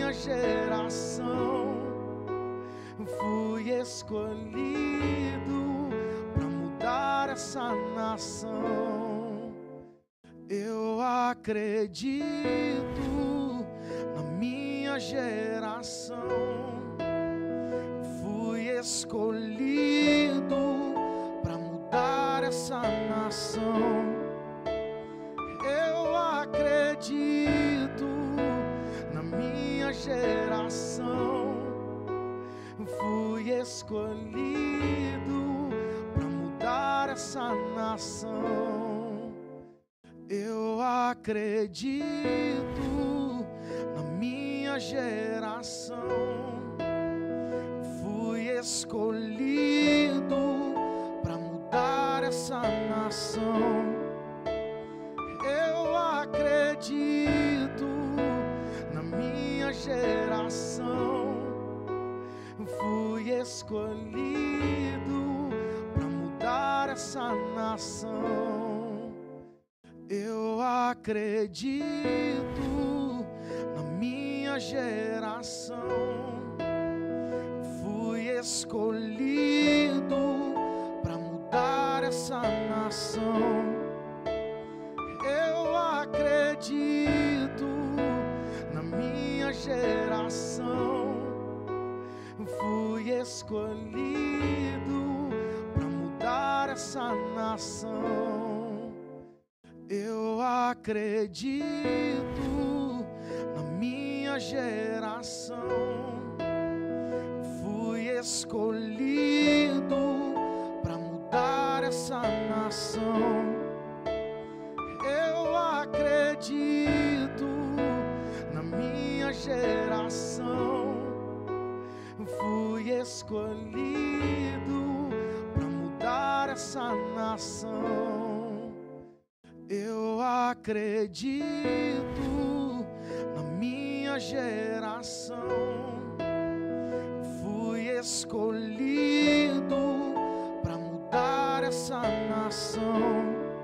minha geração fui escolhido para mudar essa nação. Eu acredito na minha geração fui escolhido para mudar essa nação. Eu acredito na minha geração fui escolhido para mudar essa nação. Eu acredito na minha geração fui escolhido para mudar essa nação. Eu acredito na minha geração fui escolhido para mudar essa nação. Eu acredito na minha geração fui escolhido para mudar essa nação. Eu acredito na minha geração fui escolhido para mudar essa nação. Eu acredito na minha geração fui escolhido para mudar essa nação. Eu acredito na minha geração fui escolhido para mudar essa nação. Eu acredito na minha geração fui escolhido para mudar essa nação.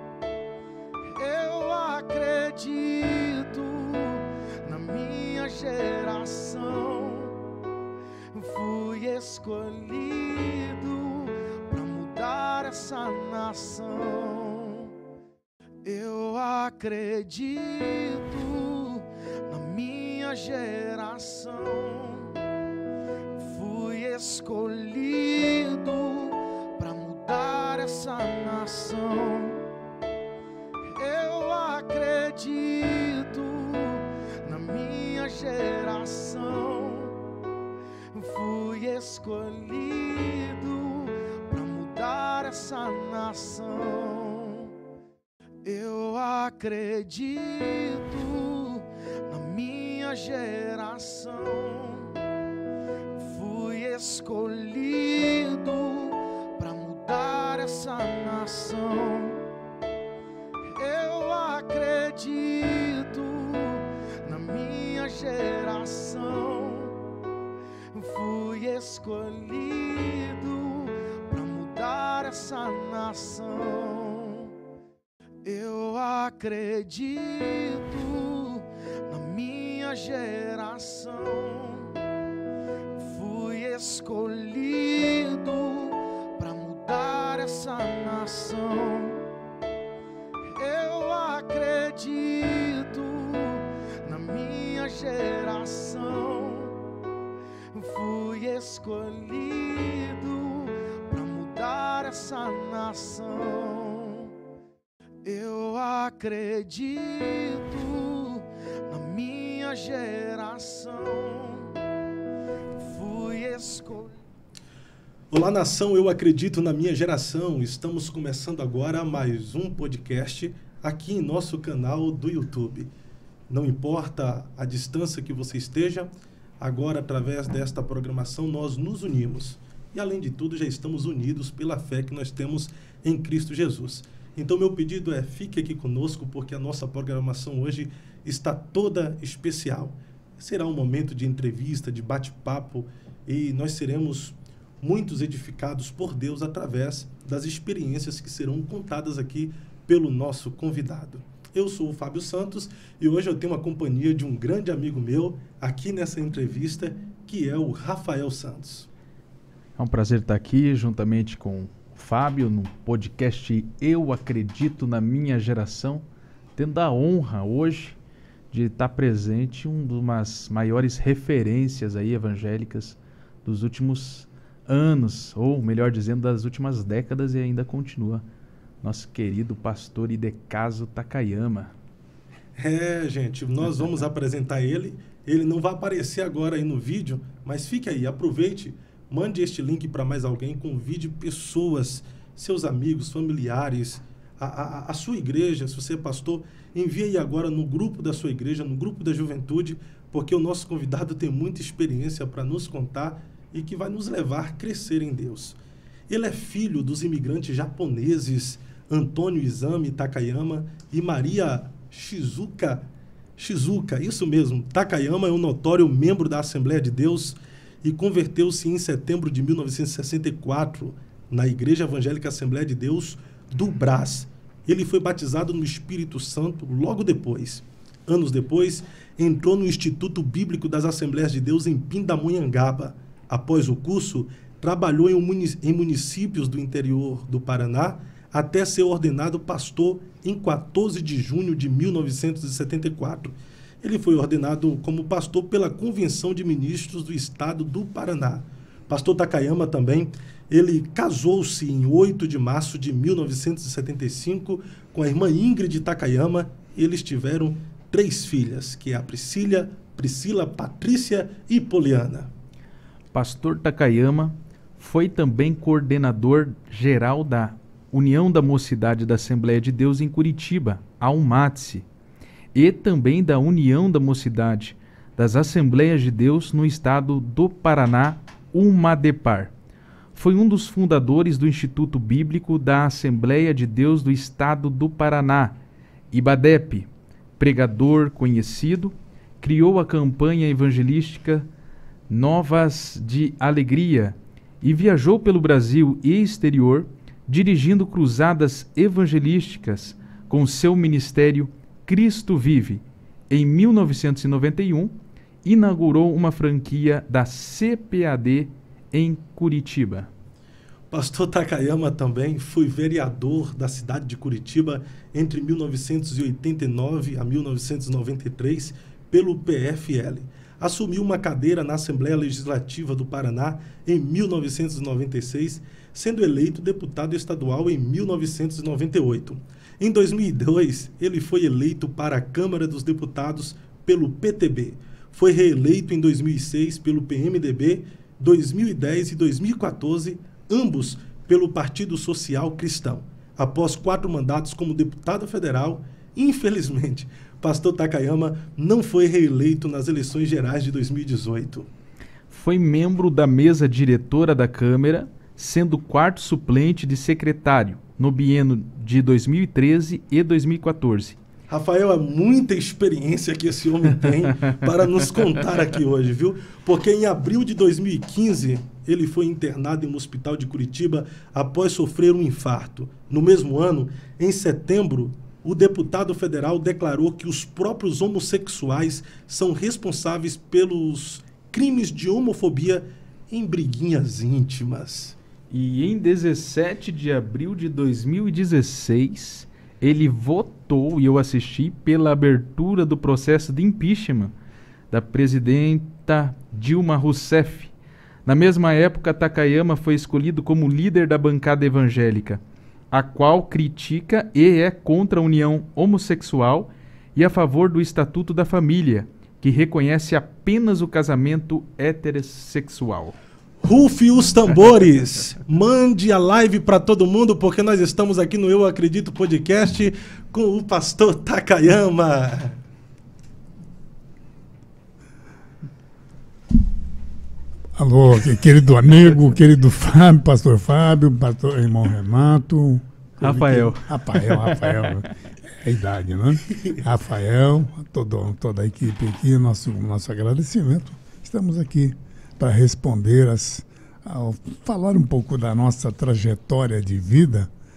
Eu acredito na minha geração fui escolhido para mudar essa nação. Eu acredito na minha geração fui escolhido para mudar essa nação. Eu acredito na minha geração fui escolhido para mudar essa nação. Eu acredito na minha geração fui escolhido para mudar essa nação. Eu acredito na minha geração fui escolhido para mudar essa nação. Eu acredito na minha geração fui escolhido para mudar essa nação. Eu acredito na minha geração fui escolhido para mudar essa nação. Eu acredito na minha geração fui escolhido. Olá, nação, eu acredito na minha geração. Estamos começando agora mais um podcast aqui em nosso canal do YouTube. Não importa a distância que você esteja, agora, através desta programação, nós nos unimos. E, além de tudo, já estamos unidos pela fé que nós temos em Cristo Jesus. Então, meu pedido é, fique aqui conosco, porque a nossa programação hoje está toda especial. Será um momento de entrevista, de bate-papo, e nós seremos muitos edificados por Deus através das experiências que serão contadas aqui pelo nosso convidado. Eu sou o Fábio Santos e hoje eu tenho a companhia de um grande amigo meu aqui nessa entrevista, que é o Rafael Santos. É um prazer estar aqui juntamente com o Fábio no podcast Eu Acredito na Minha Geração, tendo a honra hoje de estar presente uma das maiores referências aí evangélicas dos últimos anos, ou melhor dizendo, das últimas décadas, e ainda continua, nosso querido pastor Idecaso Takayama. Gente, nós vamos apresentar ele. Ele não vai aparecer agora aí no vídeo, mas fique aí, aproveite, mande este link para mais alguém, convide pessoas, seus amigos, familiares, a sua igreja, se você é pastor, envie aí agora no grupo da sua igreja, no grupo da juventude, porque o nosso convidado tem muita experiência para nos contar e que vai nos levar a crescer em Deus. Ele é filho dos imigrantes japoneses Antônio Izami Takayama e Maria Shizuka, isso mesmo. Takayama é um notório membro da Assembleia de Deus e converteu-se em setembro de 1964 na Igreja Evangélica Assembleia de Deus do Brás. Ele foi batizado no Espírito Santo logo depois. Anos depois, entrou no Instituto Bíblico das Assembleias de Deus em Pindamonhangaba. Após o curso, trabalhou em municípios do interior do Paraná até ser ordenado pastor em 14 de junho de 1974. Ele foi ordenado como pastor pela Convenção de Ministros do Estado do Paraná. Pastor Takayama também, ele casou-se em 8 de março de 1975 com a irmã Ingrid Takayama. Eles tiveram 3 filhas, que é a Priscila, Patrícia e Poliana. Pastor Takayama foi também coordenador geral da União da Mocidade da Assembleia de Deus em Curitiba, a UMATSE, e também da União da Mocidade das Assembleias de Deus no estado do Paraná, UMADEPAR. Foi um dos fundadores do Instituto Bíblico da Assembleia de Deus do Estado do Paraná, IBADEP. Pregador conhecido, criou a campanha evangelística Novas de Alegria e viajou pelo Brasil e exterior, dirigindo cruzadas evangelísticas com seu ministério Cristo Vive. Em 1991, inaugurou uma franquia da CPAD em Curitiba. Pastor Takayama também foi vereador da cidade de Curitiba entre 1989 a 1993 pelo PFL. Assumiu uma cadeira na Assembleia Legislativa do Paraná em 1996, sendo eleito deputado estadual em 1998. Em 2002, ele foi eleito para a Câmara dos Deputados pelo PTB. Foi reeleito em 2006 pelo PMDB, 2010 e 2014, ambos pelo Partido Social Cristão. Após 4 mandatos como deputado federal, infelizmente, pastor Takayama não foi reeleito nas eleições gerais de 2018. Foi membro da mesa diretora da Câmara, sendo 4º suplente de secretário no biênio de 2013 e 2014. Rafael, é muita experiência que esse homem tem para nos contar aqui hoje, viu? Porque em abril de 2015, ele foi internado em um hospital de Curitiba após sofrer um infarto. No mesmo ano, em setembro, o deputado federal declarou que os próprios homossexuais são responsáveis pelos crimes de homofobia em briguinhas íntimas. E em 17 de abril de 2016, ele votou, e eu assisti, pela abertura do processo de impeachment da presidenta Dilma Rousseff. Na mesma época, Takayama foi escolhido como líder da bancada evangélica, a qual critica e é contra a união homossexual e a favor do Estatuto da Família, que reconhece apenas o casamento heterossexual. Rufe os tambores, mande a live para todo mundo, porque nós estamos aqui no Eu Acredito Podcast com o pastor Takayama. Alô, querido amigo, querido Fábio, pastor irmão Renato. Rafael. Rafael. É a idade, né? Rafael, toda a equipe aqui, nosso agradecimento. Estamos aqui para responder, falar um pouco da nossa trajetória de vida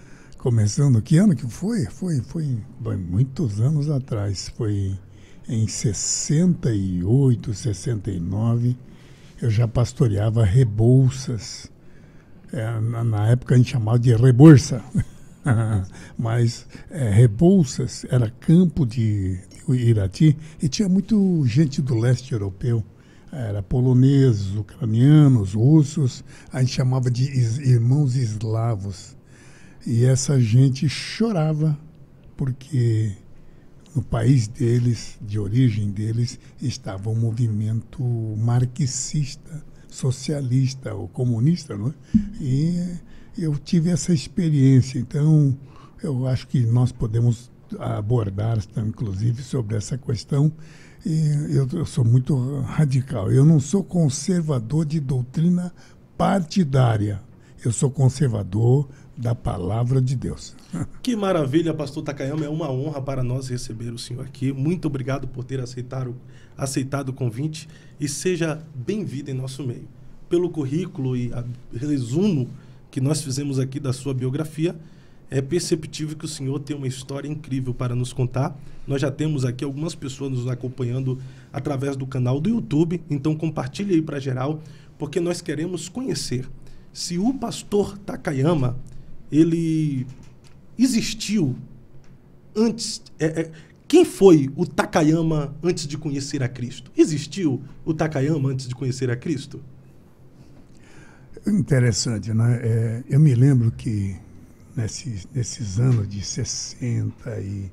começando, que ano que foi? Foi muitos anos atrás, foi em 68, 69, eu já pastoreava Rebouças. Na época a gente chamava de Reborça, mas Rebouças era campo de Irati e tinha muito gente do leste europeu. Era poloneses, ucranianos, russos, a gente chamava de irmãos eslavos. E essa gente chorava porque no país deles, de origem deles, estava um movimento marxista, socialista ou comunista, não é? E eu tive essa experiência. Então, eu acho que nós podemos abordar, inclusive, sobre essa questão. E eu sou muito radical. Eu não sou conservador de doutrina partidária. Eu sou conservador da palavra de Deus. Que maravilha, pastor Takayama. É uma honra para nós receber o senhor aqui. Muito obrigado por ter aceitado o convite e seja bem-vindo em nosso meio. Pelo currículo e resumo que nós fizemos aqui da sua biografia, é perceptível que o senhor tem uma história incrível para nos contar. Nós já temos aqui algumas pessoas nos acompanhando através do canal do YouTube, então compartilhe aí para geral, porque nós queremos conhecer se o pastor Takayama, ele existiu antes... Quem foi o Takayama antes de conhecer a Cristo? Existiu o Takayama antes de conhecer a Cristo? Interessante, né? Eu me lembro que nesses anos de 60 e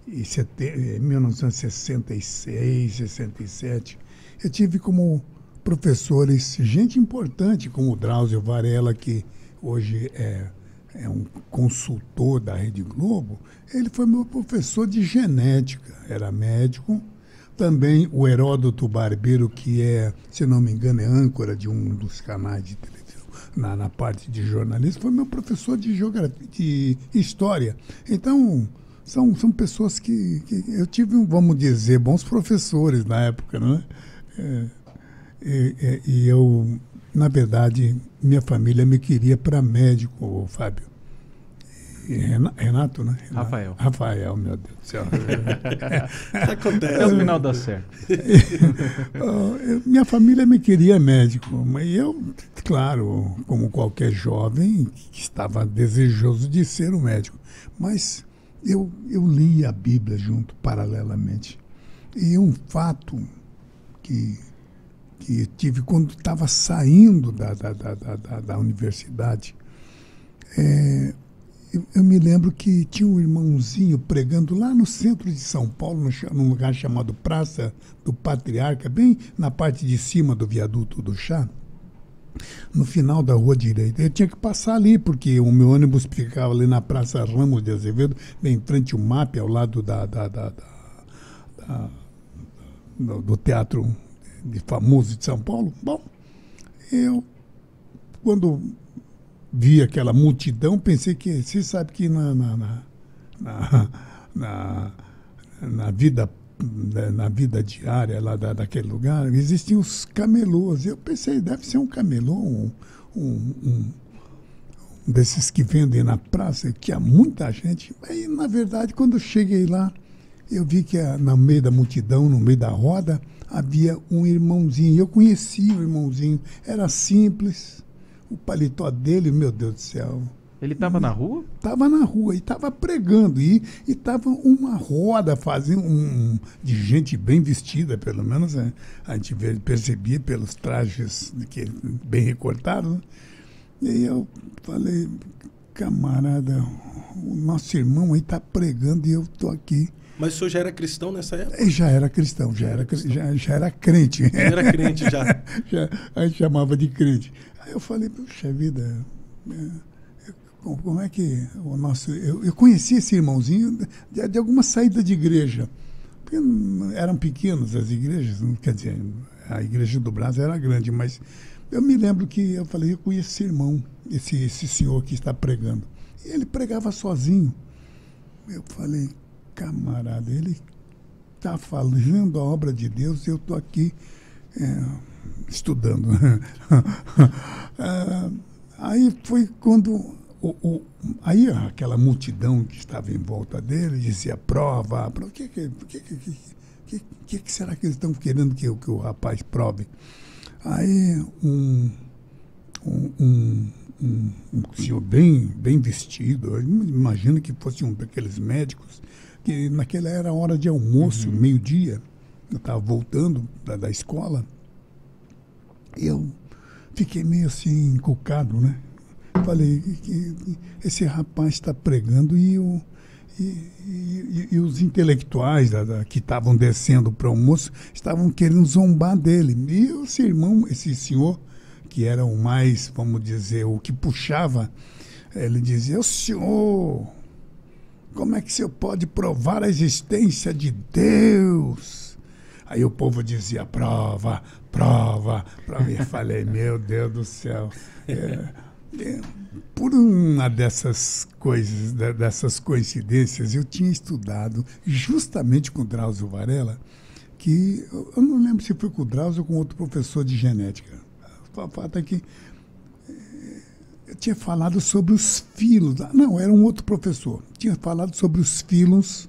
1966, 67, eu tive como professores gente importante, como o Drauzio Varela, que hoje é um consultor da Rede Globo. Ele foi meu professor de genética, era médico. Também o Heródoto Barbeiro, que se não me engano, é âncora de um dos canais de televisão, na parte de jornalismo, foi meu professor de geografia, de história. Então, são pessoas que eu tive, vamos dizer, bons professores na época, não é? E eu, na verdade, minha família me queria para médico, Fábio. Renato, né? Rafael, meu Deus do céu. Acontece. Até o final dá certo. Minha família me queria médico, mas eu, claro, como qualquer jovem, estava desejoso de ser um médico. Mas eu li a Bíblia junto, paralelamente. E um fato que tive quando estava saindo da universidade, eu me lembro que tinha um irmãozinho pregando lá no centro de São Paulo, num lugar chamado Praça do Patriarca, bem na parte de cima do viaduto do Chá, no final da rua direita. Eu tinha que passar ali, porque o meu ônibus ficava ali na Praça Ramos de Azevedo, bem em frente ao MAP, ao lado do Teatro famoso de São Paulo. Bom, eu, quando vi aquela multidão, pensei que, você sabe que na vida diária lá daquele lugar, existiam os camelôs. Eu pensei, deve ser um camelô, um desses que vendem na praça, que há muita gente. Aí, na verdade, quando eu cheguei lá, eu vi que no meio da multidão, no meio da roda, havia um irmãozinho. Eu conhecia o irmãozinho, era simples. O paletó dele, meu Deus do céu. Ele estava na rua? Estava na rua e estava pregando. E estava uma roda fazendo de gente bem vestida, pelo menos a gente percebia pelos trajes bem recortados. Né? E eu falei, camarada, o nosso irmão aí está pregando e eu estou aqui. Mas o senhor já era cristão nessa época? Eu já era cristão, já era crente. Era crente já. A gente chamava de crente. Aí eu falei, puxa vida, como é que o nosso... Eu conheci esse irmãozinho de alguma saída de igreja. Porque eram pequenas as igrejas, quer dizer, a igreja do Brasil era grande, mas eu me lembro que eu falei, eu conheço esse irmão, esse senhor que está pregando. E ele pregava sozinho. Eu falei, camarada, ele está fazendo a obra de Deus e eu estou aqui estudando. Aí foi quando Aí aquela multidão que estava em volta dele dizia: prova, o que será que eles estão querendo que o rapaz prove? Aí um senhor bem vestido, eu imagino que fosse um daqueles médicos, que naquela era hora de almoço, meio-dia, eu estava voltando da escola, eu fiquei meio assim encucado, né? Falei que esse rapaz está pregando e os intelectuais que estavam descendo para o almoço estavam querendo zombar dele. E esse senhor, que era o mais, vamos dizer, o que puxava, ele dizia: o senhor, como é que o senhor pode provar a existência de Deus? Aí o povo dizia: prova. Eu falei: meu Deus do céu. Por uma dessas coisas, dessas coincidências, eu tinha estudado justamente com o Drauzio Varela, que eu não lembro se foi com o Drauzio ou com outro professor de genética. O fato é que eu tinha falado sobre os filos. Não, era um outro professor. Tinha falado sobre os filos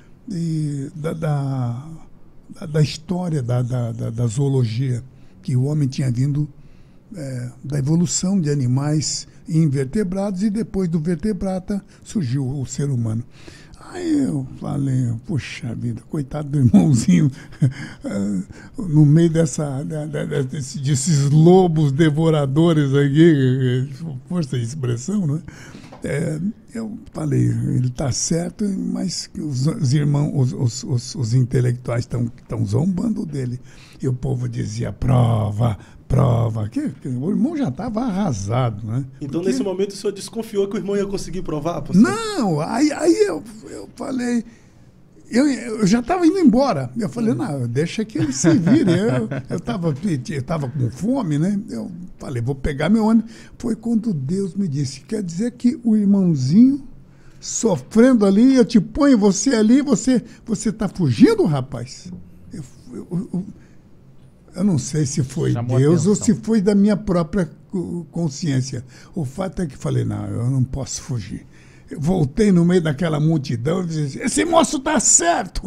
da história da zoologia, que o homem tinha vindo da evolução de animais invertebrados, e depois do vertebrata surgiu o ser humano. Aí eu falei: puxa vida, coitado do irmãozinho, no meio desses lobos devoradores aqui, força de expressão, né? Eu falei: ele está certo, mas os irmãos, os intelectuais estão zombando dele. E o povo dizia: prova. O irmão já estava arrasado, né? Então, nesse momento, o senhor desconfiou que o irmão ia conseguir provar, pastor? Não, aí eu falei... Eu já estava indo embora. Eu falei: não, deixa que ele se vire. Eu estava com fome, né? Eu falei: vou pegar meu ônibus. Foi quando Deus me disse: quer dizer que o irmãozinho sofrendo ali, eu te ponho você ali, você está fugindo, rapaz? Eu não sei se foi Chamou Deus atenção. ou se foi da minha própria consciência. O fato é que falei: não, eu não posso fugir. Eu voltei no meio daquela multidão e disse: esse moço está certo.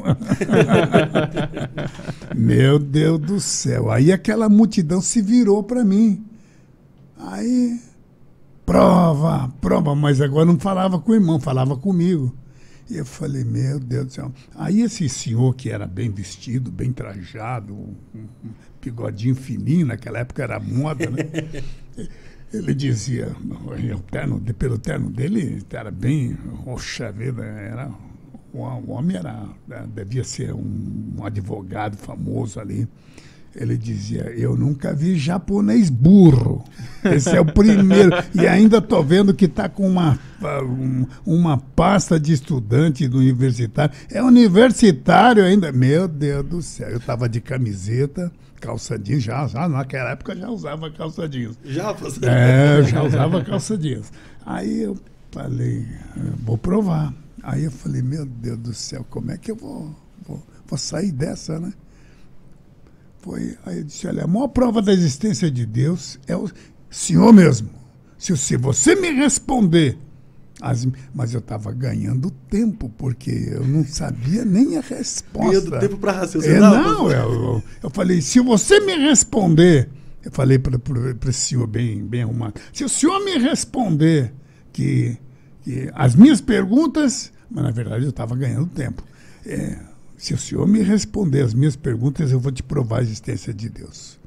Meu Deus do céu. Aí aquela multidão se virou para mim. Aí, prova, mas agora não falava com o irmão, falava comigo. E eu falei: meu Deus do céu. Aí esse senhor, que era bem vestido, bem trajado, um bigodinho fininho, naquela época era moda, né? Ele dizia, pelo terno dele, era bem, poxa vida, o homem devia ser um advogado famoso ali. Ele dizia: eu nunca vi japonês burro. Esse é o primeiro. E ainda estou vendo que está com uma pasta de estudante do universitário. É universitário ainda. Meu Deus do céu. Eu estava de camiseta, calça jeans. Já naquela época já usava calça jeans. Já, pastor? Eu já usava calça jeans. Aí eu falei: vou provar. Aí eu falei: meu Deus do céu, como é que eu vou sair dessa, né? Aí eu disse: olha, a maior prova da existência de Deus é o Senhor mesmo. Se você me responder. Mas eu estava ganhando tempo, porque eu não sabia nem a resposta. Ganhando tempo para raciocinar? Eu falei: se você me responder, eu falei para esse senhor bem arrumado, se o senhor me responder que as minhas perguntas, mas na verdade eu estava ganhando tempo, se o senhor me responder as minhas perguntas, eu vou te provar a existência de Deus.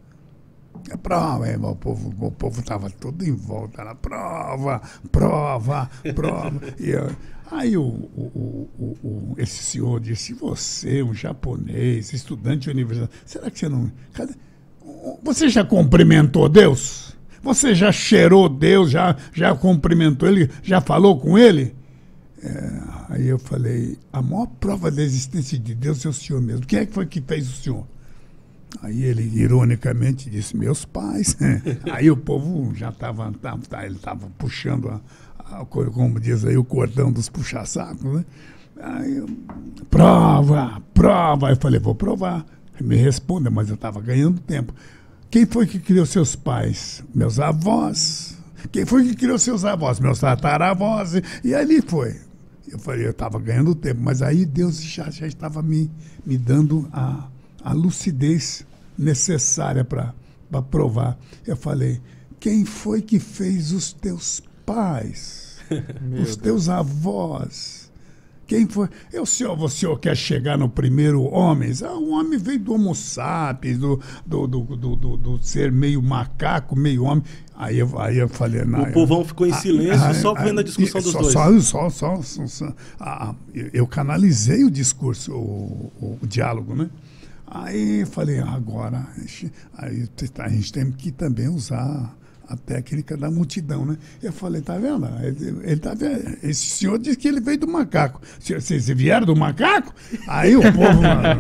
O povo estava todo em volta, na prova. Aí esse senhor disse: você, um japonês, estudante universitário, será que você não... Você já cumprimentou Deus? Você já cheirou Deus? Já cumprimentou Ele? Já falou com Ele? Aí eu falei: a maior prova da existência de Deus é o Senhor mesmo. Quem é que foi que fez o Senhor? Aí ele, ironicamente, disse: meus pais. Aí o povo já ele estava puxando, como diz aí, o cordão dos puxa-sacos, né? Aí prova. Eu falei: vou provar. Me responda, mas eu estava ganhando tempo. Quem foi que criou seus pais? Meus avós. Quem foi que criou seus avós? Meus tataravós. E ali foi. Eu falei, eu estava ganhando tempo, mas aí Deus já estava me dando a lucidez necessária para provar. Eu falei, quem foi que fez os teus pais? Os teus avós? Quem foi? O senhor quer chegar no primeiro homem? O homem veio do Homo sapiens, do ser meio macaco, meio homem. Aí eu falei... Não, o povão ficou em silêncio, só vendo a discussão dos dois. Eu canalizei o discurso, o diálogo, né? Aí eu falei, agora a gente tem que também usar a técnica da multidão, né? Eu falei, tá vendo? Ele tá vendo? Esse senhor disse que ele veio do macaco. Vocês vieram do macaco? Aí o povo...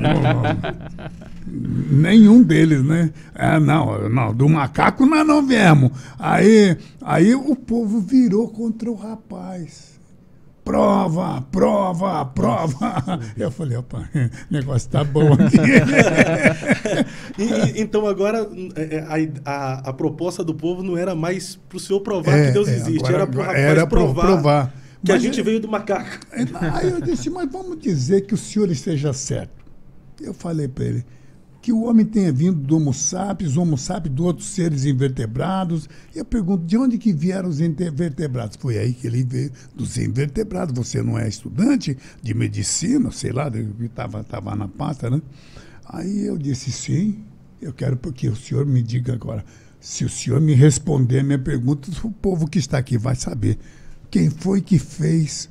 nenhum deles, né? Não, do macaco nós não viemos. Aí o povo virou contra o rapaz. Prova. Eu falei, opa, o negócio tá bom aqui. Então agora a proposta do povo não era mais para o senhor provar que Deus existe, era para o rapaz provar que a gente veio do macaco. Aí eu disse, mas vamos dizer que o senhor esteja certo. Eu falei para ele, que o homem tenha vindo do Homo sapiens de outros seres invertebrados. E eu pergunto, de onde que vieram os invertebrados? Foi aí que ele veio, dos invertebrados. Você não é estudante de medicina, sei lá, estava na pasta, né? Aí eu disse, sim, eu quero que o senhor me diga agora. Se o senhor me responder a minha pergunta, o povo que está aqui vai saber. Quem foi que fez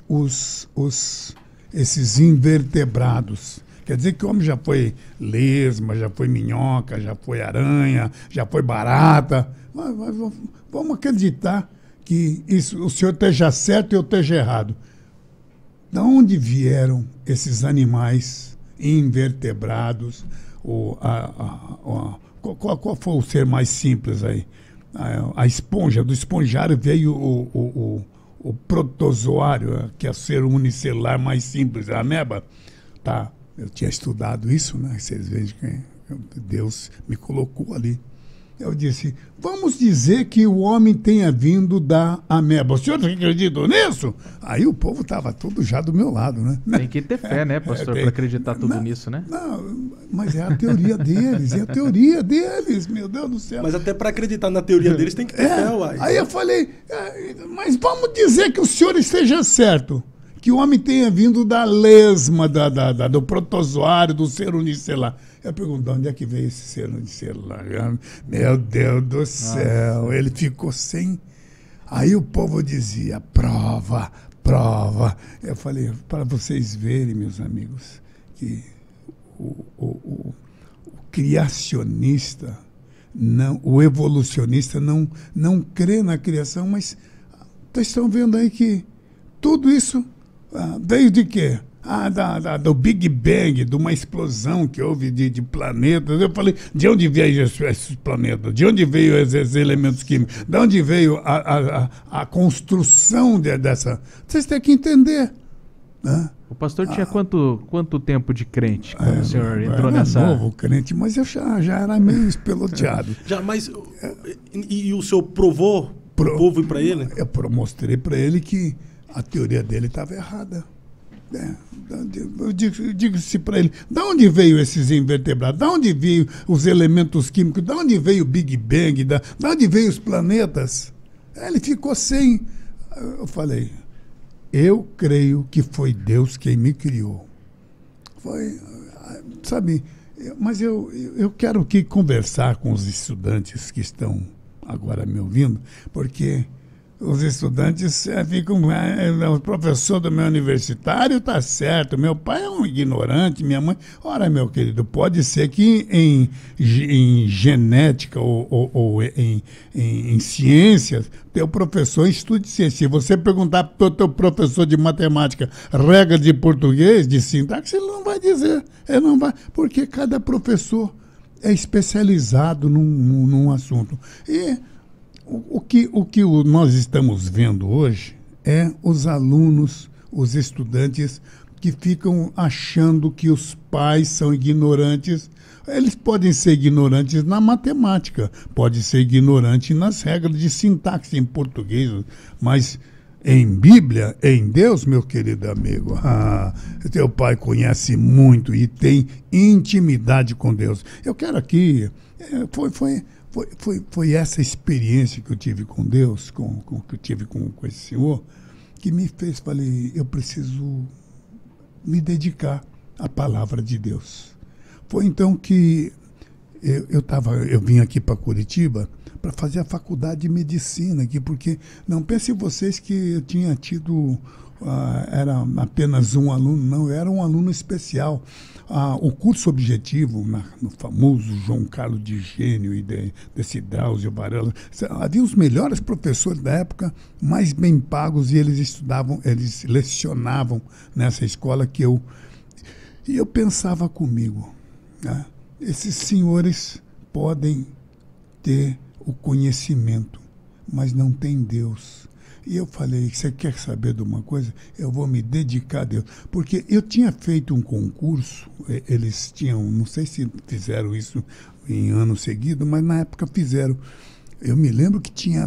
esses invertebrados? Quer dizer que o homem já foi lesma, já foi minhoca, já foi aranha, já foi barata. Mas vamos acreditar que o senhor esteja certo e eu esteja errado. De onde vieram esses animais invertebrados? Qual foi o ser mais simples aí? A esponja. Do esponjário veio o protozoário, que é o ser unicelular mais simples, a ameba. Tá. Eu tinha estudado isso, né? Vocês veem que Deus me colocou ali. Eu disse, vamos dizer que o homem tenha vindo da ameba. O senhor acredita nisso? Aí o povo estava todo já do meu lado, né? Tem que ter fé, né, pastor, para acreditar tudo nisso, né? Não, mas é a teoria deles, meu Deus do céu. Mas até para acreditar na teoria deles tem que ter fé, uai. Aí eu falei, mas vamos dizer que o senhor esteja certo. Que o homem tenha vindo da lesma, do protozoário, do ser unicelular. Eu pergunto, de onde é que veio esse ser unicelular? Meu Deus do céu, ele ficou sem... Aí o povo dizia, prova. Eu falei, para vocês verem, meus amigos, que o criacionista, o evolucionista não crê na criação, mas vocês estão vendo aí que tudo isso... veio de quê? Do Big Bang, de uma explosão que houve de planetas. Eu falei, de onde veio esses planetas? De onde veio esses elementos químicos? De onde veio a construção dessa... Vocês têm que entender. Né? O pastor tinha quanto tempo de crente quando o senhor entrou nessa... Eu era novo crente, mas eu já era meio espeloteado. E o senhor provou o povo e para ele? Eu mostrei para ele que a teoria dele estava errada. Eu digo-se para ele, de onde veio esses invertebrados? De onde veio os elementos químicos? De onde veio o Big Bang? De onde veio os planetas? Ele ficou sem... Eu falei, eu creio que foi Deus quem me criou. Sabe, mas eu quero aqui conversar com os estudantes que estão agora me ouvindo, porque... Os estudantes ficam... O professor do meu universitário está certo, meu pai é um ignorante, minha mãe... Ora, meu querido, pode ser que em genética ou em ciências, teu professor estude ciência. Se você perguntar para o teu professor de matemática regra de português, de sintaxe, ele não vai dizer. Ele não vai, porque cada professor é especializado num assunto. E... O que nós estamos vendo hoje é os alunos, os estudantes que ficam achando que os pais são ignorantes Eles podem ser ignorantes na matemática, podem ser ignorantes nas regras de sintaxe em português, mas em Bíblia, em Deus, meu querido amigo, teu pai conhece muito e tem intimidade com Deus. Eu quero aqui, foi essa experiência que eu tive com Deus, que eu tive com esse senhor, que me fez, falei, eu preciso me dedicar à palavra de Deus. Foi então que eu vim aqui para Curitiba para fazer a faculdade de medicina aqui, porque não pensem vocês que eu tinha tido, era apenas um aluno, não, eu era um aluno especial. O curso objetivo, no famoso João Carlos de Gênio e desse Drauzio Varela, havia os melhores professores da época, mais bem pagos, e eles lecionavam nessa escola e eu pensava comigo, né? Esses senhores podem ter o conhecimento, mas não tem Deus. E eu falei, você quer saber de uma coisa? Eu vou me dedicar a Deus. Porque eu tinha feito um concurso, eles tinham, não sei se fizeram isso em ano seguido, mas na época fizeram. Eu me lembro que tinha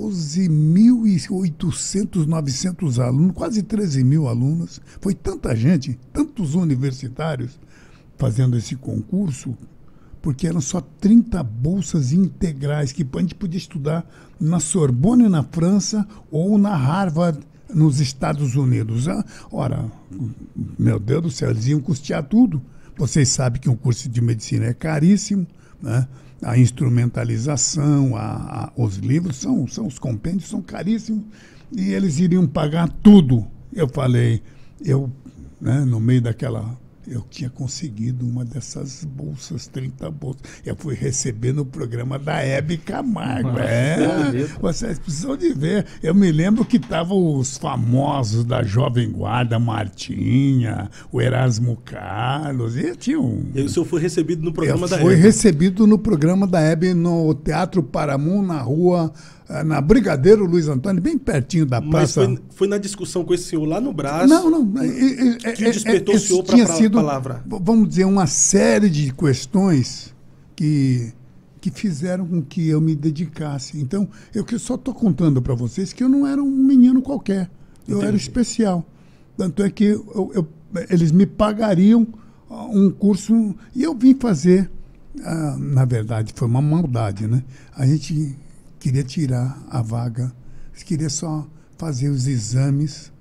12.800, 900 alunos, quase 13 mil alunos. Foi tanta gente, tantos universitários fazendo esse concurso, porque eram só 30 bolsas integrais que a gente podia estudar na Sorbonne, na França, ou na Harvard, nos Estados Unidos. Ora, meu Deus do céu, eles iam custear tudo. Vocês sabem que um curso de medicina é caríssimo, né? A instrumentalização, os livros, os compêndios são caríssimos, e eles iriam pagar tudo. Eu falei, né, no meio daquela... Eu tinha conseguido uma dessas bolsas, 30 bolsas. Eu fui receber no programa da Hebe Camargo. Vocês precisam de ver. Eu me lembro que estavam os famosos da Jovem Guarda, Martinha, o Erasmo Carlos. E o senhor foi recebido no programa da Hebe? Foi recebido no programa da Hebe, no Teatro Paramount, na Brigadeiro Luiz Antônio, bem pertinho da praça. Mas foi na discussão com esse senhor lá no Brás? Não. Que despertou o senhor para a palavra? Vamos dizer, uma série de questões que fizeram com que eu me dedicasse. Então, eu só estou contando para vocês que eu não era um menino qualquer. Eu era especial. Tanto é que eles me pagariam um curso e eu vim fazer. Na verdade, foi uma maldade, né? A gente queria tirar a vaga, queria só fazer os exames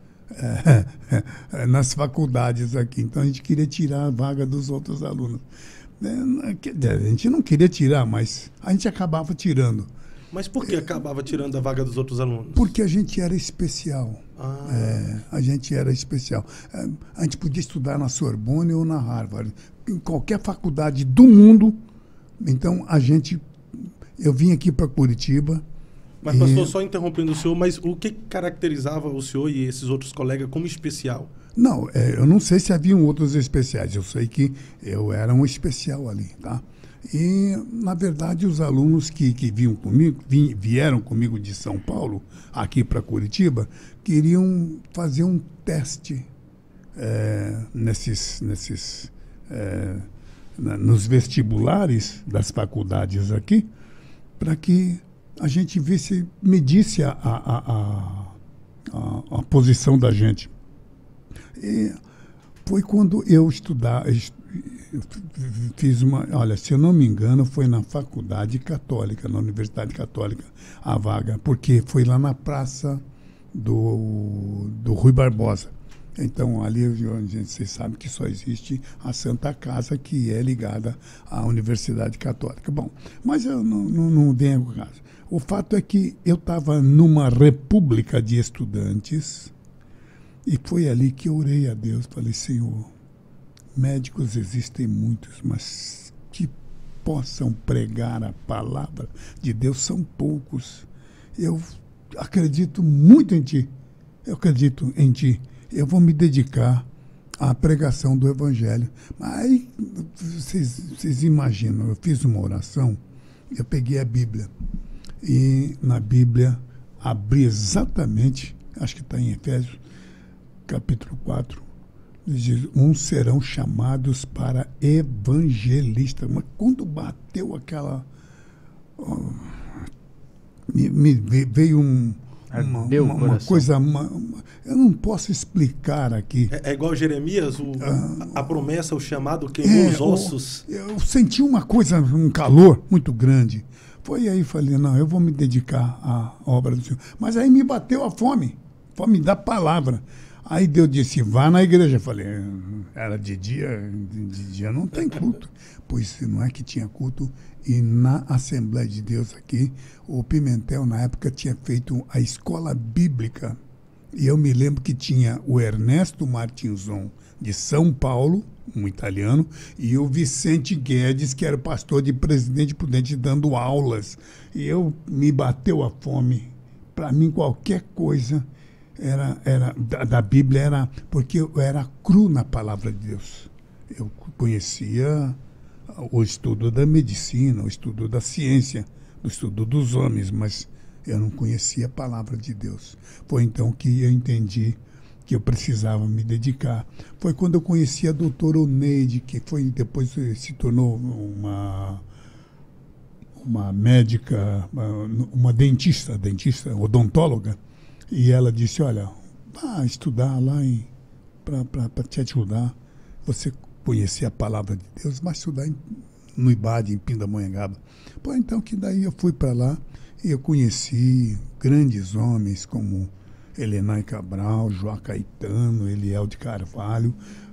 nas faculdades aqui. Então, a gente queria tirar a vaga dos outros alunos. A gente não queria tirar, mas a gente acabava tirando. Mas por que acabava tirando a vaga dos outros alunos? Porque a gente era especial. A gente era especial. A gente podia estudar na Sorbonne ou na Harvard, em qualquer faculdade do mundo. Então, eu vim aqui para Curitiba. Mas, pastor, só interrompendo o senhor, mas o que caracterizava o senhor e esses outros colegas como especial? Não, eu não sei se haviam outros especiais. Eu sei que eu era um especial ali, tá? E, na verdade, os alunos que vieram comigo de São Paulo, aqui para Curitiba, queriam fazer um teste nos vestibulares das faculdades aqui, para que a gente medisse a posição da gente. E foi quando eu fiz olha, se eu não me engano, foi na faculdade católica, na Universidade Católica, a vaga, porque foi lá na praça do Rui Barbosa. Então, ali, vocês sabem que só existe a Santa Casa, que é ligada à Universidade Católica. Bom, mas eu não dei o caso. O fato é que eu estava numa república de estudantes e foi ali que eu orei a Deus. Falei, Senhor, médicos existem muitos, mas que possam pregar a palavra de Deus são poucos. Eu acredito muito em Ti. Eu acredito em Ti. Eu vou me dedicar à pregação do Evangelho. Mas aí, vocês imaginam, eu fiz uma oração, eu peguei a Bíblia. E na Bíblia abri exatamente, acho que está em Efésios, capítulo 4, uns serão chamados para evangelistas. Mas quando bateu aquela... me veio uma coisa... eu não posso explicar aqui. É igual Jeremias, a promessa, o chamado queimou os ossos. Eu senti uma coisa, um calor muito grande. Foi aí, falei, não, eu vou me dedicar à obra do Senhor. Mas aí me bateu a fome da palavra. Aí Deus disse, vá na igreja. Eu falei, era de dia não tem culto. Pois não é que tinha culto. E na Assembleia de Deus aqui, o Pimentel, na época, tinha feito a escola bíblica. E eu me lembro que tinha o Ernesto Martinzon, de São Paulo, um italiano, e o Vicente Guedes, que era o pastor de Presidente Prudente, dando aulas. E me bateu a fome. Para mim, qualquer coisa da Bíblia era... Porque eu era cru na palavra de Deus. Eu conhecia o estudo da medicina, o estudo da ciência, o estudo dos homens, mas eu não conhecia a palavra de Deus. Foi então que eu entendi que eu precisava me dedicar. Foi quando eu conheci a doutora Oneide, que depois se tornou uma médica, uma dentista, odontóloga, e ela disse, olha, vá estudar lá para te ajudar, você conhecer a palavra de Deus, vai estudar no IBAD, em Pindamonhangaba. Pô, então que daí eu fui para lá e eu conheci grandes homens como Helenay Cabral, João Caetano, Eliel de Carvalho.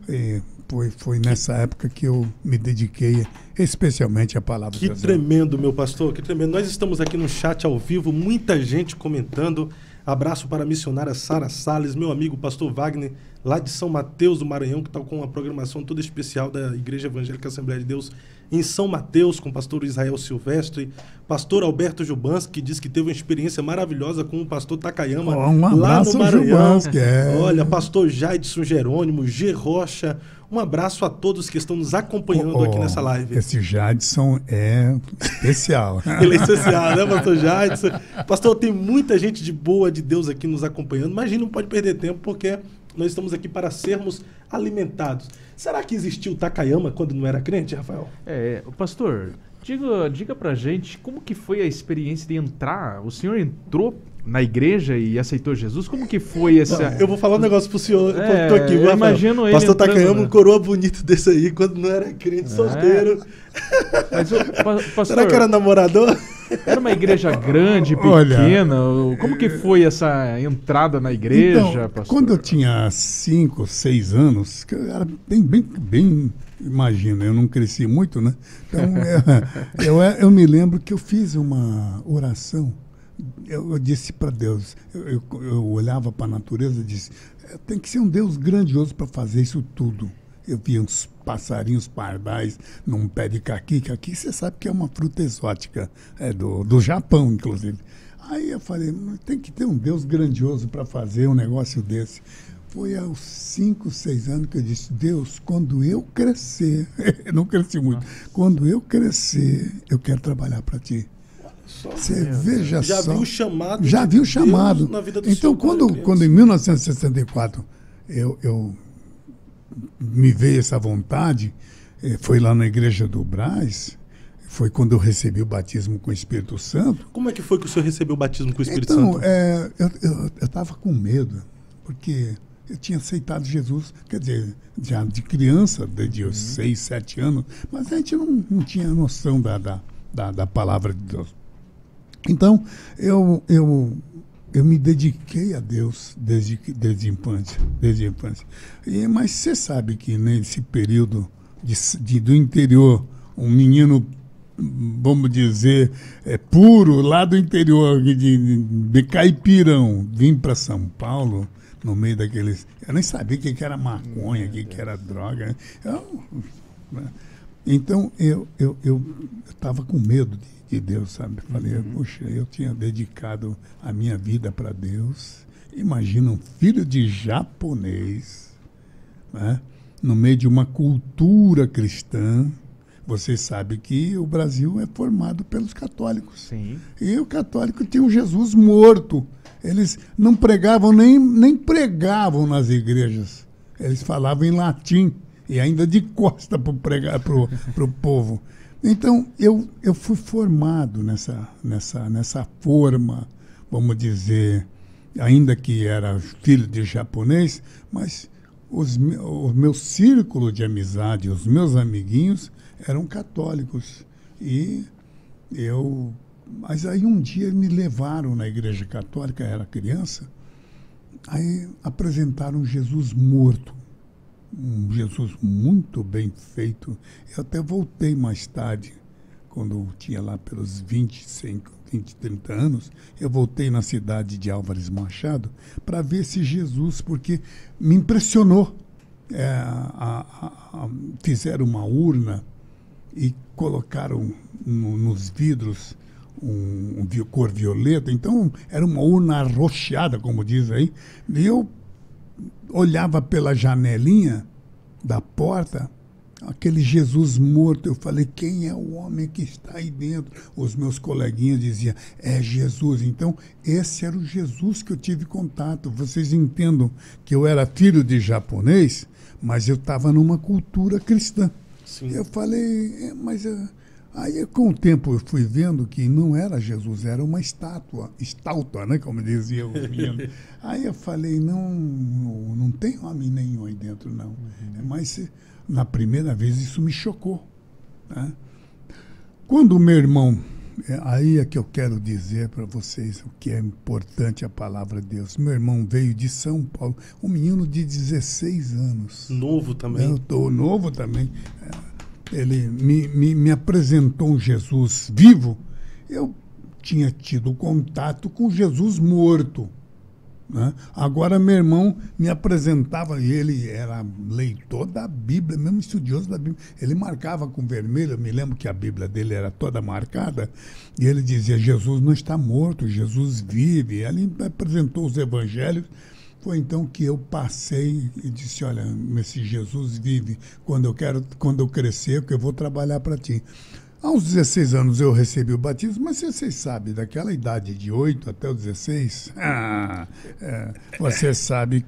Foi nessa época que eu me dediquei especialmente à palavra de Deus. Que tremendo, meu pastor, que tremendo. Nós estamos aqui no chat ao vivo, muita gente comentando. Abraço para a missionária Sara Salles, meu amigo pastor Wagner, lá de São Mateus do Maranhão, que está com uma programação toda especial da Igreja Evangélica Assembleia de Deus em São Mateus, com o pastor Israel Silvestre, pastor Alberto Jubanski, que diz que teve uma experiência maravilhosa com o pastor Takayama, lá no Maranhão. Olha, pastor Jaidson Jerônimo, G. Rocha, um abraço a todos que estão nos acompanhando aqui nessa live. Esse Jaidson é especial. Ele é especial, né, pastor Jaidson? Pastor, tem muita gente de boa de Deus aqui nos acompanhando, mas a gente não pode perder tempo, porque nós estamos aqui para sermos alimentados. Será que existiu o Takayama quando não era crente, Rafael? Pastor, diga pra gente como que foi a experiência de entrar. O senhor entrou na igreja e aceitou Jesus? Como que foi essa... Não, eu vou falar um negócio pro senhor. Eu tô aqui, eu imagino ele pastor entrando, Takayama, um coroa bonito desse aí, quando não era crente, solteiro. Mas, pastor, será que era namorador? Era uma igreja grande, pequena? Como que foi essa entrada na igreja, então, pastor? Quando eu tinha 5, 6 anos, que eu era bem, imagina, eu não cresci muito, né? Então, eu me lembro que eu fiz uma oração. Eu disse para Deus, eu olhava para a natureza e disse, tem que ser um Deus grandioso para fazer isso tudo. Eu via uns passarinhos pardais num pé de caqui, caqui você sabe que é uma fruta exótica, do Japão, inclusive. Aí eu falei, tem que ter um Deus grandioso para fazer um negócio desse. Foi aos 5, 6 anos que eu disse, Deus, quando eu crescer, eu não cresci muito, quando eu crescer, eu quero trabalhar para Ti. Você veja já só. Viu o chamado. Já viu o chamado. Na vida do então, quando em 1964 eu me veio essa vontade, foi lá na igreja do Brás, foi quando eu recebi o batismo com o Espírito Santo. Como é que foi que o senhor recebeu o batismo com o Espírito Santo? Eu estava com medo, porque eu tinha aceitado Jesus, quer dizer, já de criança, desde os 6, 7 anos, mas a gente não tinha noção da palavra de Deus. Então, eu me dediquei a Deus desde a infância. Mas você sabe que nesse período do interior, um menino, vamos dizer, puro, lá do interior, de caipirão, vim para São Paulo, no meio daqueles... Eu nem sabia o que era maconha, o que era droga. Então, eu estava com medo de Deus, sabe? Falei, poxa, eu tinha dedicado a minha vida para Deus. Imagina um filho de japonês, né? No meio de uma cultura cristã. Você sabe que o Brasil é formado pelos católicos. Sim. E o católico tinha um Jesus morto. Eles não pregavam, nem pregavam nas igrejas. Eles falavam em latim e ainda de costa para pregar para o povo. Então, eu fui formado nessa forma, vamos dizer, ainda que era filho de japonês, mas o meu círculo de amizade, os meus amiguinhos eram católicos. Mas aí um dia me levaram na igreja católica, eu era criança, aí apresentaram Jesus morto. Um Jesus muito bem feito. Eu até voltei mais tarde, quando eu tinha lá pelos 20, 30 anos, eu voltei na cidade de Álvares Machado para ver esse Jesus, porque me impressionou. Fizeram uma urna e colocaram nos vidros cor violeta, então era uma urna arroxeada, como diz aí, e eu olhava pela janelinha da porta, aquele Jesus morto. Eu falei, quem é o homem que está aí dentro? Os meus coleguinhas diziam, é Jesus. Então, esse era o Jesus que eu tive contato. Vocês entendam que eu era filho de japonês, mas eu estava numa cultura cristã. Sim. Eu falei, aí com o tempo eu fui vendo que não era Jesus, era uma estátua, né, como dizia o menino. Aí eu falei, não tem homem nenhum aí dentro, não. Mas na primeira vez isso me chocou. Né? Quando o meu irmão, aí é que eu quero dizer para vocês o que é importante a palavra de Deus. Meu irmão veio de São Paulo, um menino de 16 anos. Novo também. Eu estou novo também. Ele me apresentou um Jesus vivo. Eu tinha tido contato com Jesus morto. Né? Agora meu irmão me apresentava, e ele era leitor da Bíblia, mesmo estudioso da Bíblia. Ele marcava com vermelho, eu me lembro que a Bíblia dele era toda marcada, e ele dizia, Jesus não está morto, Jesus vive. Ele me apresentou os evangelhos. Foi então que eu passei e disse, olha, esse Jesus vive, quando eu crescer, que eu vou trabalhar para ti. Aos 16 anos eu recebi o batismo, mas vocês sabem, daquela idade de 8 até os 16, vocês sabem.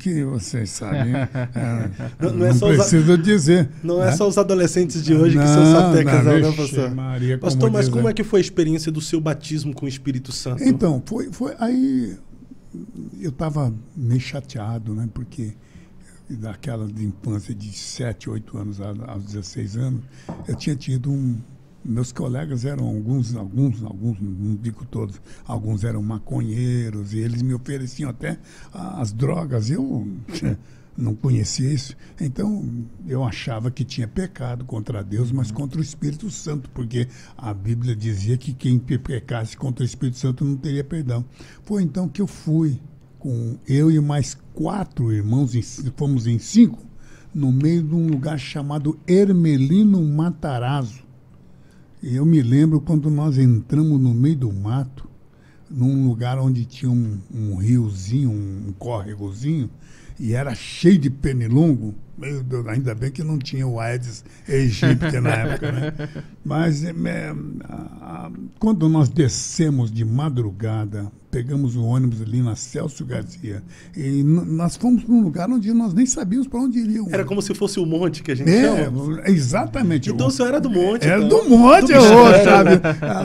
Não preciso dizer. Não é só os adolescentes de hoje que são sapecas, não, pastor? Maria, pastor, mas como é que foi a experiência do seu batismo com o Espírito Santo? Então, foi aí eu estava meio chateado, né? Porque daquela de infância de 7, 8 anos aos 16 anos, eu tinha tido meus colegas eram alguns, não digo todos, alguns eram maconheiros, e eles me ofereciam até as drogas. Eu não conhecia isso. Então, eu achava que tinha pecado contra Deus, mas contra o Espírito Santo, porque a Bíblia dizia que quem pecasse contra o Espírito Santo não teria perdão. Foi então que eu fui, com eu e mais 4 irmãos, fomos em 5, no meio de um lugar chamado Hermelino Matarazzo. E eu me lembro quando nós entramos no meio do mato, num lugar onde tinha um riozinho, um córregozinho, e era cheio de pernilongo. Meu Deus, ainda bem que não tinha o Aedes aegypti na época, né? Mas quando nós descemos de madrugada, pegamos o ônibus ali na Celso Garcia, e nós fomos para um lugar onde nós nem sabíamos para onde iríamos. Era como se fosse o monte que a gente chama. Exatamente. Então o senhor era do monte. Era então. do monte, sabe?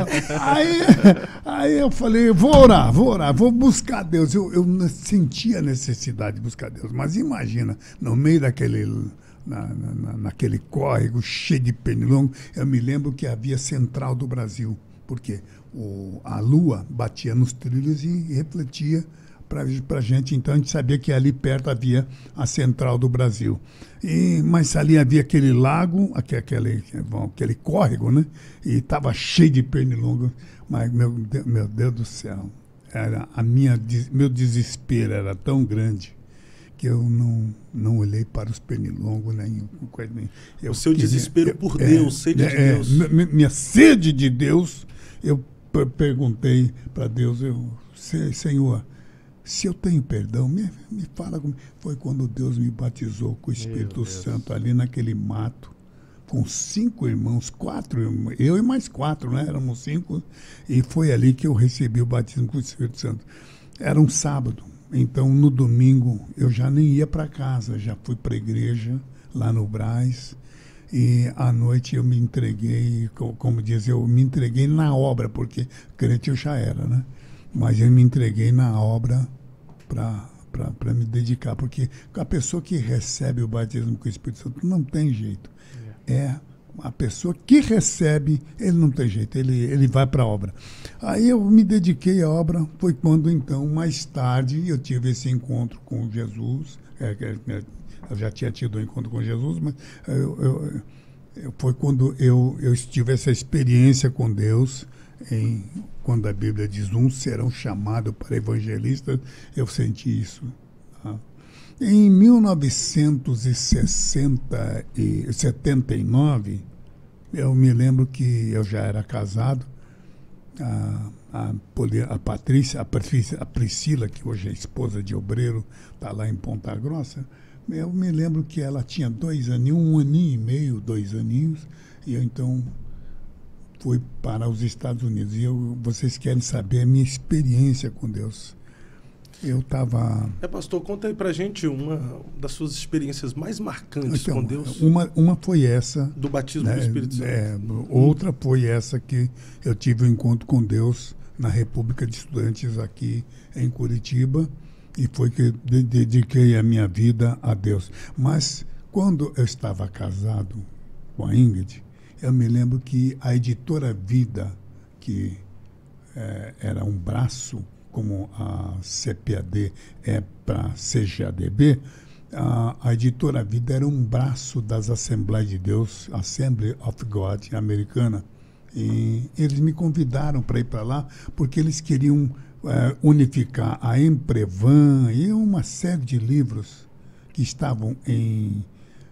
Aí eu falei, vou orar, vou buscar Deus. Eu sentia a necessidade de buscar Deus, mas imagina, no meio naquele córrego cheio de pernilongo, eu me lembro que havia Central do Brasil, porque a lua batia nos trilhos e refletia para a gente. Então a gente sabia que ali perto havia a Central do Brasil. Mas ali havia aquele lago, aquele córrego, né? E estava cheio de pernilongo. Mas, meu Deus do céu, meu desespero era tão grande que eu não olhei para os pernilongos, nem coisa nenhuma. O seu desespero por Deus, sede de Deus. Minha sede de Deus, eu perguntei para Deus, Senhor, se eu tenho perdão, me fala comigo. Foi quando Deus me batizou com o Espírito Santo ali naquele mato, com 5 irmãos, 4 irmãos, eu e mais 4, né? Éramos 5, e foi ali que eu recebi o batismo com o Espírito Santo. Era um sábado. Então, no domingo, eu já nem ia para casa, já fui para a igreja, lá no Brás, e à noite eu me entreguei, como diz, eu me entreguei na obra, porque crente eu já era, né? Mas eu me entreguei na obra para me dedicar, porque a pessoa que recebe o batismo com o Espírito Santo não tem jeito. É a pessoa que recebe, ele não tem jeito, ele vai para a obra. Aí eu me dediquei à obra, foi quando então, mais tarde, eu tive esse encontro com Jesus, eu já tinha tido um encontro com Jesus, mas foi quando eu tive essa experiência com Deus, quando a Bíblia diz, uns serão chamados para evangelistas, eu senti isso. Tá? Em 1979, eu me lembro que eu já era casado, a Priscila, que hoje é esposa de obreiro, está lá em Ponta Grossa. Eu me lembro que ela tinha 2 aninhos, 1 aninho e meio, 2 aninhos, e eu então fui para os Estados Unidos. E vocês querem saber a minha experiência com Deus. Eu estava... pastor, conta aí pra gente uma das suas experiências mais marcantes com Deus. Uma foi essa. Do batismo do Espírito Santo. Outra foi essa que eu tive um encontro com Deus na República de Estudantes aqui em Curitiba. E foi que eu dediquei a minha vida a Deus. Mas quando eu estava casado com a Ingrid, eu me lembro que a editora Vida, que era um braço, como a CPAD é para CGADB, a editora Vida era um braço das Assembleias de Deus, Assembly of God americana. E eles me convidaram para ir para lá porque eles queriam unificar a Emprevan e uma série de livros que estavam em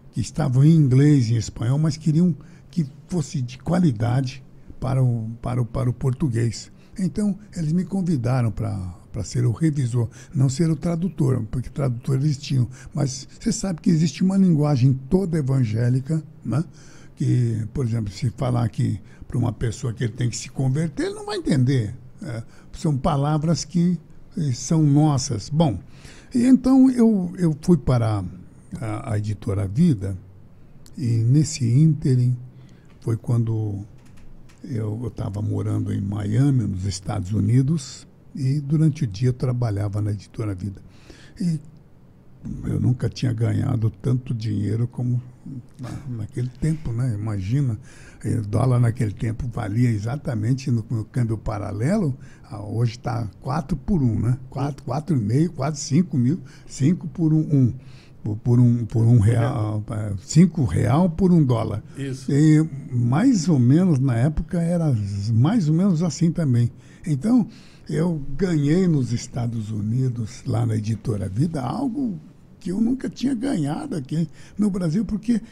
inglês e em espanhol, mas queriam que fosse de qualidade para o português. Então, eles me convidaram para ser o revisor, não ser o tradutor, porque tradutor eles tinham. Mas você sabe que existe uma linguagem toda evangélica, né? Que, por exemplo, se falar aqui para uma pessoa que ele tem que se converter, ele não vai entender. São palavras que são nossas. Bom, e então eu fui para a editora Vida, e nesse ínterim foi quando eu estava morando em Miami, nos Estados Unidos, e durante o dia eu trabalhava na editora Vida. E eu nunca tinha ganhado tanto dinheiro como naquele tempo, né? Imagina, o dólar naquele tempo valia exatamente no câmbio paralelo, hoje está 4 por 1, né? 4,5, quase 5 mil, 5 por 1. Por um real, 5 real por $1. Isso. E mais ou menos na época era mais ou menos assim também. Então eu ganhei nos Estados Unidos, lá na editora Vida, algo que eu nunca tinha ganhado aqui no Brasil, porque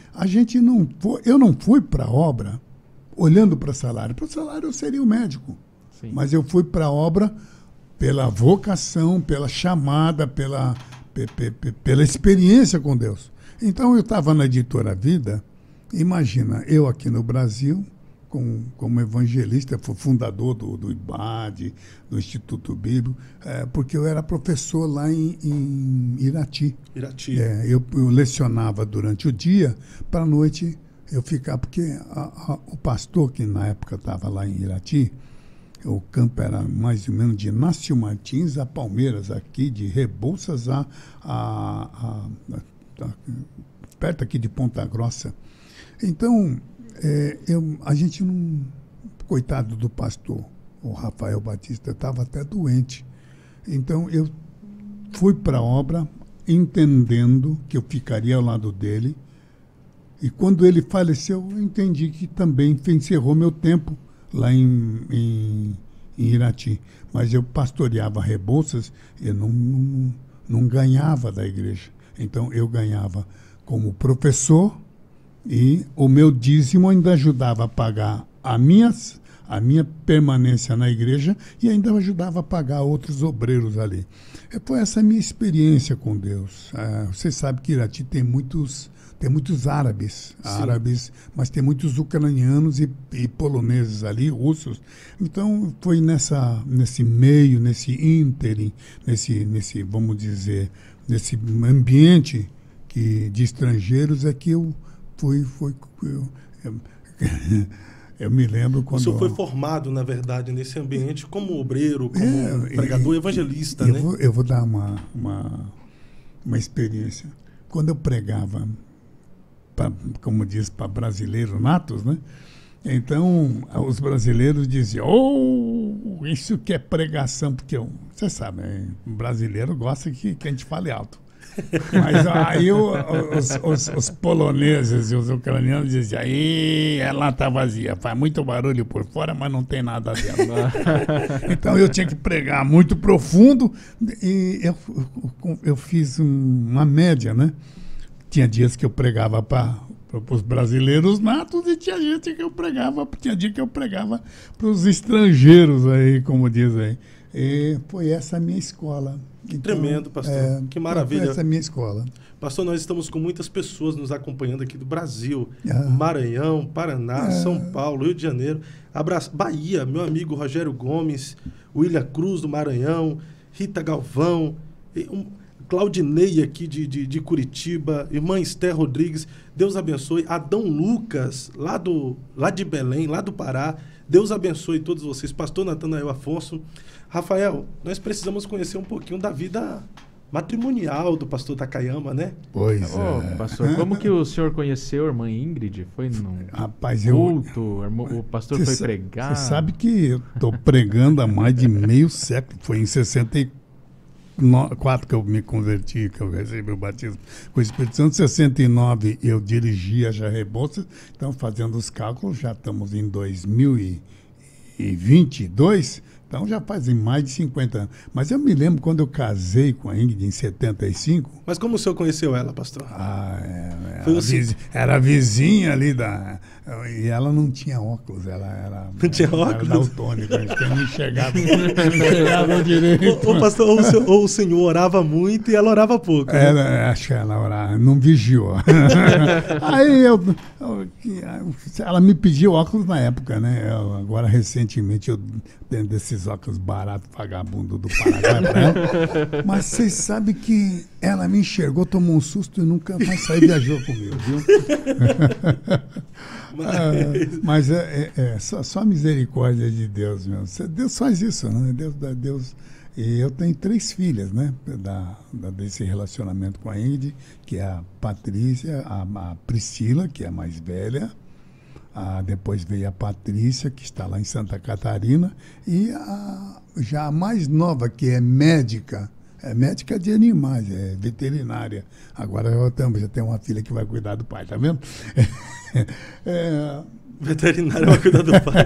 eu não fui para a obra olhando para salário. Para o salário eu seria o médico. Sim. Mas eu fui para a obra pela vocação, pela chamada, pela experiência com Deus. Então eu estava na editora Vida, imagina, eu aqui no Brasil, como evangelista, fui fundador do IBAD, do Instituto Bíblico, porque eu era professor lá em Irati. Eu lecionava durante o dia, para a noite eu ficava, porque o pastor que na época estava lá em Irati, o campo era mais ou menos de Nácio Martins a Palmeiras, aqui de Rebouças perto aqui de Ponta Grossa. Então, a gente não... Coitado do pastor, o Rafael Batista, estava até doente. Então, eu fui para a obra entendendo que eu ficaria ao lado dele. E quando ele faleceu, eu entendi que também encerrou meu tempo lá em Irati. Mas eu pastoreava Rebouças e não ganhava da igreja. Então, eu ganhava como professor e o meu dízimo ainda ajudava a pagar a minha permanência na igreja e ainda ajudava a pagar outros obreiros ali. Foi essa minha experiência com Deus. Você sabe que Irati tem muitos tem muitos árabes, Sim. mas tem muitos ucranianos e poloneses ali, russos. Então, foi nesse meio, nesse ínterim, vamos dizer, nesse ambiente de estrangeiros é que eu fui... Eu me lembro quando... O senhor foi formado, na verdade, nesse ambiente como obreiro, como pregador evangelista, né? Eu vou dar uma experiência. Quando eu pregava, como diz, para brasileiros natos, né? Então, os brasileiros diziam, isso que é pregação, porque você sabe, né? O brasileiro gosta que a gente fale alto. Mas aí os poloneses e os ucranianos diziam, ela tá vazia, faz muito barulho por fora, mas não tem nada dentro. Então eu tinha que pregar muito profundo e eu fiz uma média, né? Tinha dias que eu pregava para os brasileiros natos e tinha dia que eu pregava para os estrangeiros aí, como diz aí. E foi essa a minha escola. Então, Tremendo, pastor. Que maravilha. Foi essa a minha escola. Pastor, nós estamos com muitas pessoas nos acompanhando aqui do Brasil. Maranhão, Paraná, São Paulo, Rio de Janeiro. Bahia, meu amigo Rogério Gomes, William Cruz do Maranhão, Rita Galvão, Claudinei aqui de Curitiba, irmã Esther Rodrigues. Deus abençoe. Adão Lucas, lá de Belém, lá do Pará. Deus abençoe todos vocês. Pastor Natanael Afonso. Rafael, nós precisamos conhecer um pouquinho da vida matrimonial do pastor Takayama, né? Pois pastor, como que o senhor conheceu a irmã Ingrid? Foi num culto? O pastor foi pregar? Você sabe que eu estou pregando há mais de meio século. Foi em 64 que eu me converti, que eu recebi o batismo com o Espírito Santo. Em 69 eu dirigia já Rebouças. Então, fazendo os cálculos, já estamos em 2022. Então já fazem mais de 50 anos. Mas eu me lembro quando eu casei com a Ingrid em 75. Mas como o senhor conheceu ela, pastor? Era vizinha ali da... E ela não tinha óculos, ela não tinha óculos? Era daltônica, não enxergava direito. Pastor, ou o senhor orava muito e ela orava pouco. Né? Acho que ela orava, não vigiou. Aí ela me pediu óculos na época, né? Agora, recentemente, eu tenho desses óculos baratos, vagabundo do Paraguai. Mas vocês sabem que ela me enxergou, tomou um susto e nunca mais saiu viajou comigo, viu? Mas só a misericórdia de Deus mesmo. Deus faz isso, né? Deus. E eu tenho 3 filhas, né? Desse relacionamento com a Ingrid, que é a Patrícia, a Priscila, que é a mais velha. Depois veio a Patrícia, que está lá em Santa Catarina. E já a mais nova, que é médica. É médica de animais, é veterinária. Agora eu já tenho uma filha que vai cuidar do pai, tá vendo? Veterinária vai cuidar do pai.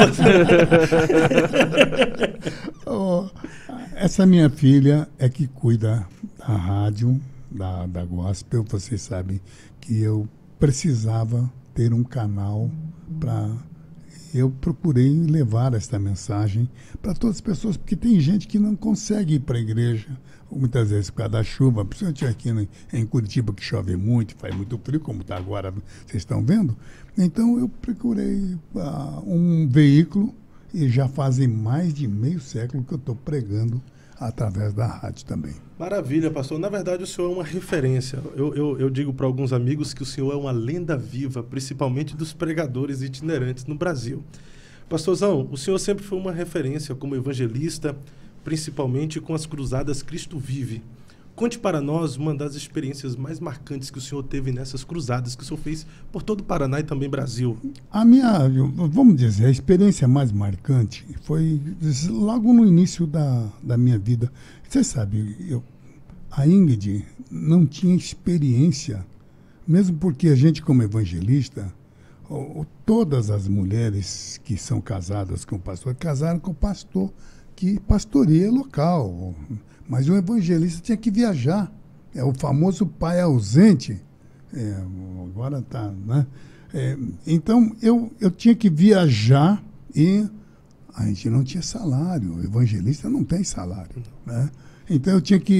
Essa minha filha é que cuida da rádio, da Gospel. Vocês sabem que eu precisava ter um canal para... Eu procurei levar esta mensagem para todas as pessoas, porque tem gente que não consegue ir para a igreja, muitas vezes por causa da chuva, principalmente aqui em Curitiba, que chove muito, faz muito frio, como está agora, vocês estão vendo. Então eu procurei um veículo e já fazem mais de meio século que eu estou pregando através da rádio também. Maravilha, pastor. Na verdade, o senhor é uma referência. Eu digo para alguns amigos que o senhor é uma lenda viva, principalmente dos pregadores itinerantes no Brasil. Pastorzão, o senhor sempre foi uma referência como evangelista, principalmente com as cruzadas Cristo Vive. Conte para nós uma das experiências mais marcantes que o senhor teve nessas cruzadas que o senhor fez por todo o Paraná e também Brasil. Vamos dizer, a experiência mais marcante foi logo no início da minha vida. Você sabe, a Ingrid não tinha experiência, mesmo porque a gente como evangelista, todas as mulheres que são casadas com o pastor, casaram com o pastor que pastoreia local. Mas o evangelista tinha que viajar. É o famoso pai ausente. Agora está, né? Então, eu tinha que viajar e a gente não tinha salário. O evangelista não tem salário, né? Então, eu tinha que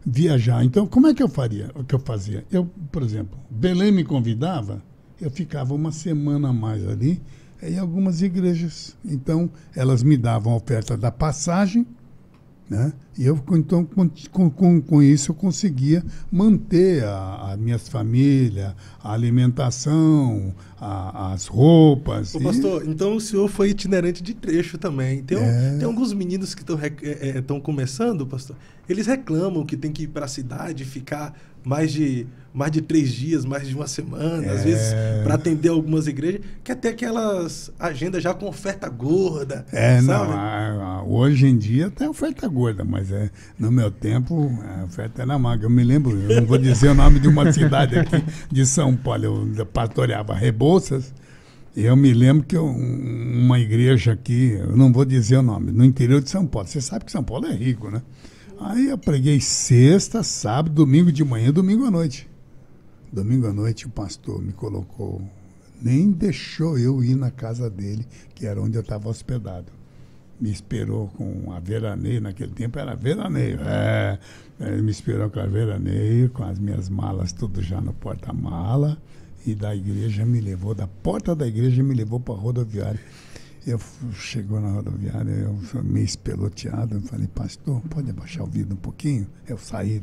viajar. Então, como é que eu faria? O que eu fazia? Eu, por exemplo, Belém me convidava, eu ficava uma semana a mais ali em algumas igrejas. Então, elas me davam a oferta da passagem, né? E eu, então, com isso, eu conseguia manter a minha família, a alimentação, as roupas. Ô, pastor, então o senhor foi itinerante de trecho também. Tem alguns meninos que estão começando, pastor, eles reclamam que tem que ir para a cidade, ficar mais de 3 dias, mais de uma semana, às vezes para atender algumas igrejas, que até aquelas agendas já com oferta gorda. Sabe? Não, hoje em dia tem oferta gorda, mas no meu tempo a oferta era magra. Eu me lembro, eu não vou dizer o nome de uma cidade aqui de São Paulo, eu pastoreava Rebouças, e eu me lembro que uma igreja aqui, eu não vou dizer o nome, no interior de São Paulo. Você sabe que São Paulo é rico, né? Aí eu preguei sexta, sábado, domingo de manhã, domingo à noite. Domingo à noite o pastor me colocou, nem deixou eu ir na casa dele, que era onde eu estava hospedado. Me esperou com a veraneio, naquele tempo era veraneio. Ele me esperou com a veraneio, com as minhas malas tudo já no porta-mala, e da igreja me levou, da porta da igreja me levou para a rodoviária. Chegou na rodoviária, eu meio espeloteado, eu falei, pastor, pode abaixar o vidro um pouquinho? Eu saí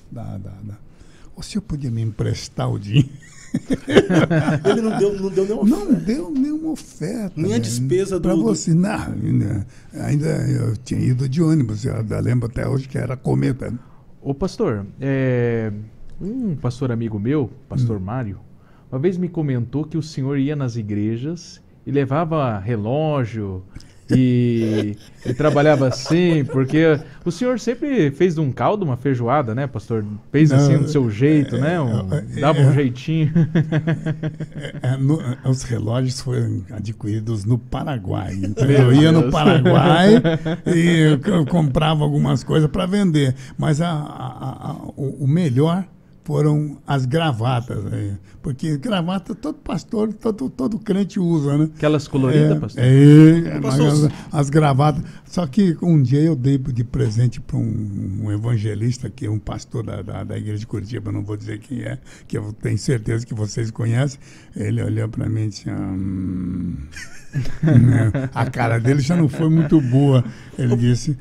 O senhor podia me emprestar o dinheiro? Ele não deu nenhuma oferta. Não deu nenhuma oferta. Nem a despesa para você. Não, ainda eu tinha ido de ônibus, eu lembro até hoje que era cometa. Ô pastor, um pastor amigo meu, pastor Mário, uma vez me comentou que o senhor ia nas igrejas e levava relógio e trabalhava assim, porque o senhor sempre fez de um caldo uma feijoada, né, pastor? Fez assim do seu jeito, né? Dava um jeitinho. Os relógios foram adquiridos no Paraguai. Então eu ia no Paraguai e eu comprava algumas coisas para vender. Mas o melhor foram as gravatas, porque gravata todo pastor, todo crente usa, né? Aquelas coloridas, pastor? As gravatas. Só que um dia eu dei de presente para um evangelista, que é um pastor da igreja de Curitiba, não vou dizer quem é, que eu tenho certeza que vocês conhecem. Ele olhou para mim e disse... a cara dele já não foi muito boa. Ele disse...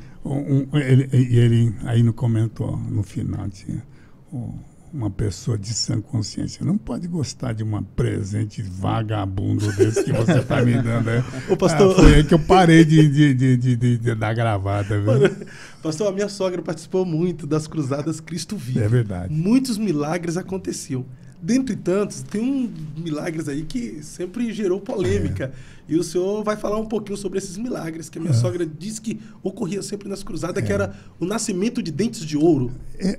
ele aí não comentou, no final, tinha... Uma pessoa de sã consciência não pode gostar de um presente vagabundo desse que você está me dando. Ô, pastor... foi aí que eu parei de dar gravata. Viu? Pastor, a minha sogra participou muito das Cruzadas Cristo Vive. É verdade. Muitos milagres aconteciam. Dentre tantos, tem milagres aí que sempre gerou polêmica. E o senhor vai falar um pouquinho sobre esses milagres, que a minha sogra disse que ocorria sempre nas cruzadas, que era o nascimento de dentes de ouro.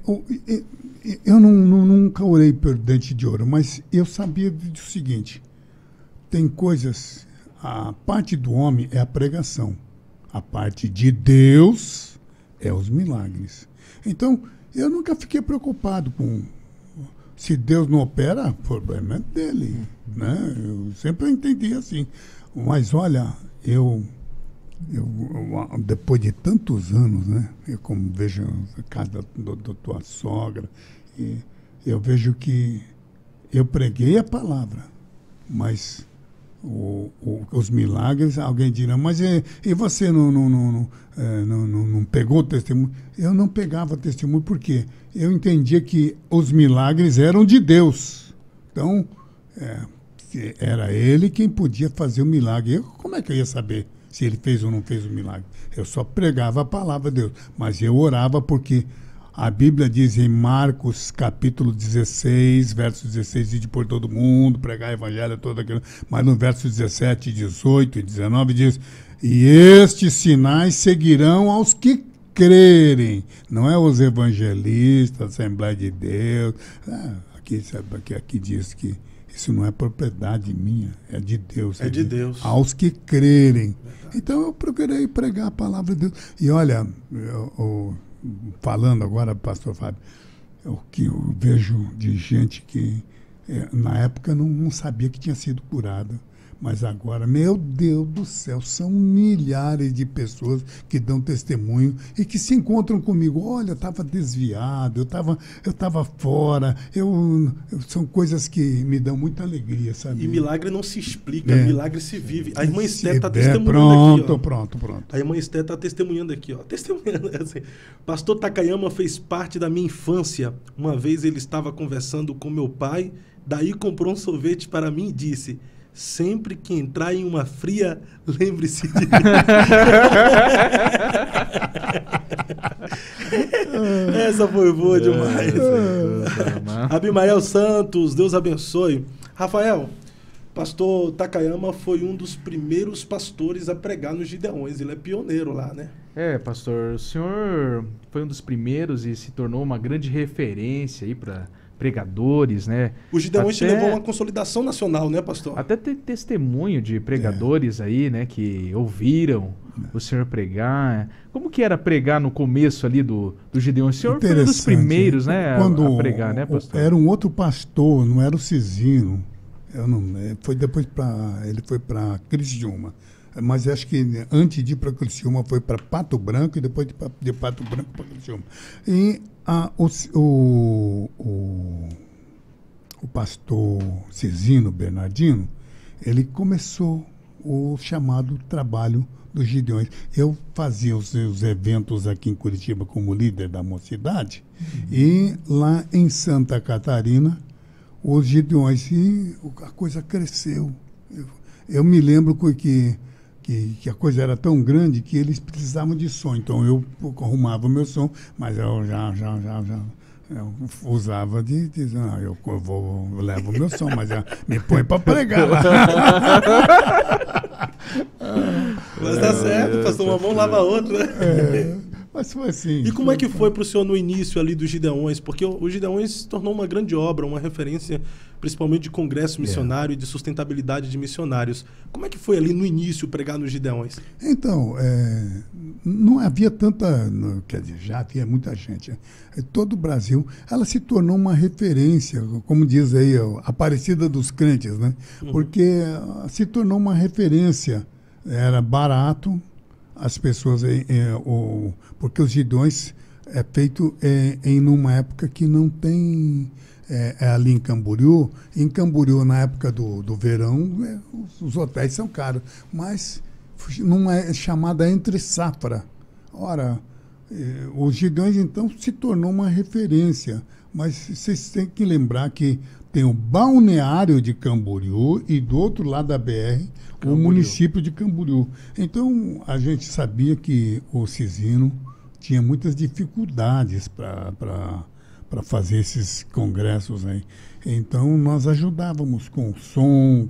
Eu nunca orei por dente de ouro, mas eu sabia do seguinte, tem coisas, a parte do homem é a pregação, a parte de Deus é os milagres. Então, eu nunca fiquei preocupado com... Se Deus não opera, o problema é dele, né? Eu sempre entendi assim. Mas olha, eu depois de tantos anos, né? Eu como vejo a casa da tua sogra, e eu vejo que eu preguei a palavra, mas os milagres, alguém dirá, mas e você não pegou o testemunho? Eu não pegava testemunho porque eu entendia que os milagres eram de Deus. Então, era ele quem podia fazer o milagre. Como é que eu ia saber se ele fez ou não fez o milagre? Eu só pregava a palavra de Deus, mas eu orava porque a Bíblia diz em Marcos capítulo 16, verso 16, ide por todo mundo, pregar o evangelho, todo aquilo. Mas no verso 17, 18 e 19 diz, e estes sinais seguirão aos que crerem. Não é os evangelistas, Assembleia de Deus. Aqui diz que isso não é propriedade minha, é de Deus. É de Deus. Aos que crerem. Então eu procurei pregar a palavra de Deus. E olha, falando agora, pastor Fábio, o que eu vejo de gente que na época não sabia que tinha sido curada, Mas agora, meu Deus do céu, são milhares de pessoas que dão testemunho e que se encontram comigo. Olha, eu estava desviado, eu tava fora. São coisas que me dão muita alegria, sabe? E milagre não se explica, milagre se vive. A irmã Esté está testemunhando aqui. Ó. Pronto. A irmã Esté está testemunhando aqui. Ó. Testemunhando assim. Pastor Takayama fez parte da minha infância. Uma vez ele estava conversando com meu pai, daí comprou um sorvete para mim e disse: sempre que entrar em uma fria, lembre-se de mim. Essa foi boa demais. Abimael Santos, Deus abençoe. Rafael, pastor Takayama foi um dos primeiros pastores a pregar nos Gideões. Ele é pioneiro lá, né? Pastor, o senhor foi um dos primeiros e se tornou uma grande referência aí para pregadores, né? O Gideões te levou a uma consolidação nacional, né, pastor? Até tem testemunho de pregadores aí, né, que ouviram o senhor pregar. Como que era pregar no começo ali do Gideões? O senhor foi um dos primeiros, né, a pregar, né, pastor? Era um outro pastor, não era o Cisino. Foi depois ele foi para Criciúma. Mas acho que antes de ir para Criciúma foi para Pato Branco e depois de Pato Branco para Criciúma. E o pastor Cisino Bernardino, ele começou o chamado trabalho dos Gideões. Eu fazia os eventos aqui em Curitiba como líder da mocidade, e lá em Santa Catarina, os Gideões, e a coisa cresceu. Eu me lembro que a coisa era tão grande que eles precisavam de som. Então eu arrumava o meu som, mas eu já eu usava de dizer, eu levo o meu som, mas me põe para pregar lá. Mas tá certo, pastor, uma mão lava a outra, né? Mas foi assim. E como é que foi para o senhor no início ali dos Gideões? Porque o Gideões se tornou uma grande obra, uma referência principalmente de congresso missionário e de sustentabilidade de missionários. Como é que foi ali no início pregar nos Gideões? Então, não havia tanta... Quer dizer, já havia muita gente. Todo o Brasil, ela se tornou uma referência, como diz aí, a Aparecida dos crentes, né? Porque se tornou uma referência. Era barato, as pessoas... porque os Gideões é feito em uma época que não tem... ali em Camboriú. Em Camboriú, na época do verão, os hotéis são caros, mas não é chamada entre safra. Ora, os Gideões, então, se tornou uma referência, mas vocês têm que lembrar que tem o balneário de Camboriú e do outro lado da BR, Camboriú. O município de Camboriú. Então, a gente sabia que o Cisino tinha muitas dificuldades para fazer esses congressos aí. Então, nós ajudávamos com som,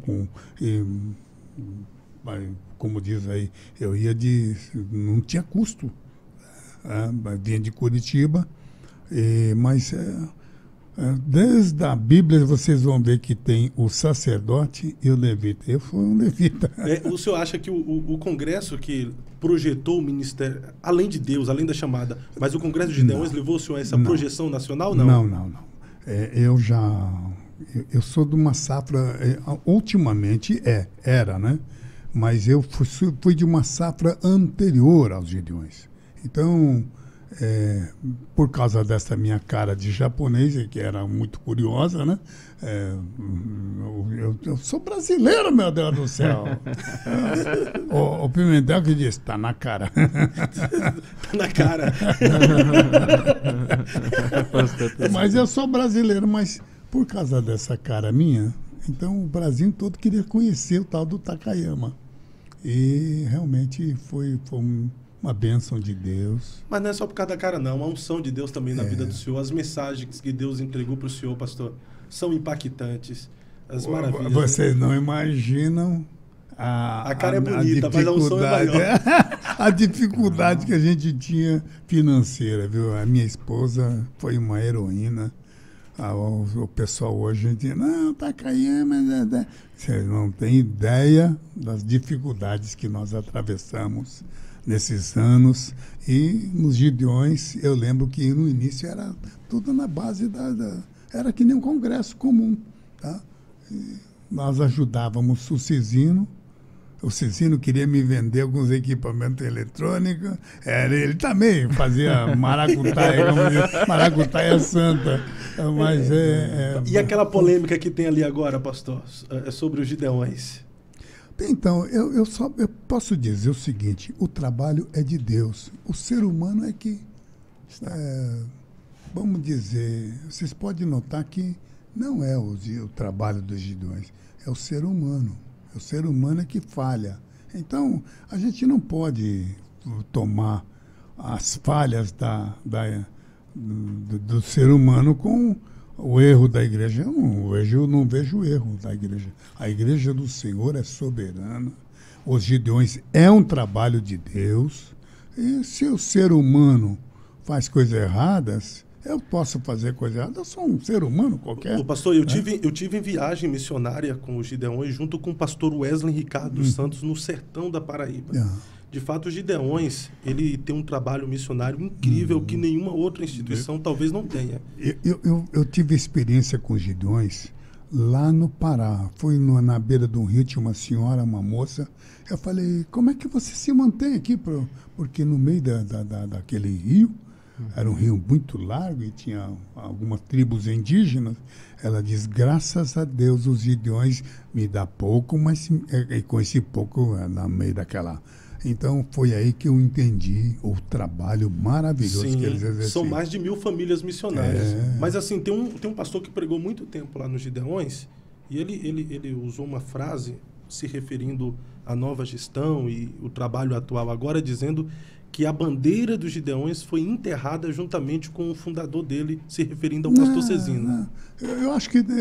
como diz aí, não tinha custo. Vinha de Curitiba, mas desde a Bíblia vocês vão ver que tem o sacerdote e o levita. Eu fui um levita. O senhor acha que o congresso que projetou o ministério, além de Deus, além da chamada, mas o Congresso de Gideões levou o senhor a essa projeção nacional, não? Não. Eu sou de uma safra, ultimamente era, né? Mas eu fui de uma safra anterior aos Gideões. Então, por causa dessa minha cara de japonês, que era muito curiosa, né? Eu sou brasileiro, meu Deus do céu. O Pimentel que disse, tá na cara. Tá na cara. Mas eu sou brasileiro, mas por causa dessa cara minha, então o Brasil todo queria conhecer o tal do Takayama. E realmente foi uma bênção de Deus. Mas não é só por causa da cara, não. Uma unção de Deus também na vida do senhor. As mensagens que Deus entregou para o senhor, pastor, são impactantes. As maravilhas. Vocês não imaginam a cara é bonita, mas a unção é maior. A dificuldade que a gente tinha financeira, viu? A minha esposa foi uma heroína. O pessoal hoje diz, não, tá caindo, mas... Vocês não têm ideia das dificuldades que nós atravessamos nesses anos. E nos Gideões, eu lembro que no início era tudo na base era que nem um congresso comum, tá? nós ajudávamos o Cisino. O Cisino queria me vender alguns equipamentos eletrônicos. Ele também fazia maracutaia, maracutaia santa. Mas E aquela polêmica que tem ali agora, pastor, é sobre os Gideões? Então, eu posso dizer o seguinte: o trabalho é de Deus. O ser humano é que... vamos dizer, vocês podem notar que não é o trabalho dos Gideões, é o ser humano. O ser humano é que falha. Então, a gente não pode tomar as falhas do ser humano com o erro da igreja. Eu não vejo o erro da igreja. A igreja do Senhor é soberana. Os Gideões é um trabalho de Deus. E se o ser humano faz coisas erradas, eu posso fazer coisa errada, eu sou um ser humano qualquer. Pastor, eu tive em viagem missionária com os Gideões, junto com o pastor Wesley Ricardo dos Santos, no sertão da Paraíba. De fato, os Gideões, ele tem um trabalho missionário incrível que nenhuma outra instituição talvez não tenha. Eu tive experiência com os Gideões lá no Pará. Fui na beira de um rio, tinha uma senhora, uma moça. Eu falei, como é que você se mantém aqui? Porque no meio daquele rio, era um rio muito largo e tinha algumas tribos indígenas. Ela diz, graças a Deus os Gideões me dá pouco, mas com esse pouco no meio daquela... Então foi aí que eu entendi o trabalho maravilhoso que eles exercem. São mais de 1000 famílias missionárias. Mas assim, tem um pastor que pregou muito tempo lá nos Gideões e ele usou uma frase se referindo à nova gestão e o trabalho atual agora, dizendo que a bandeira dos Gideões foi enterrada juntamente com o fundador dele, se referindo ao pastor Cezino. Eu acho que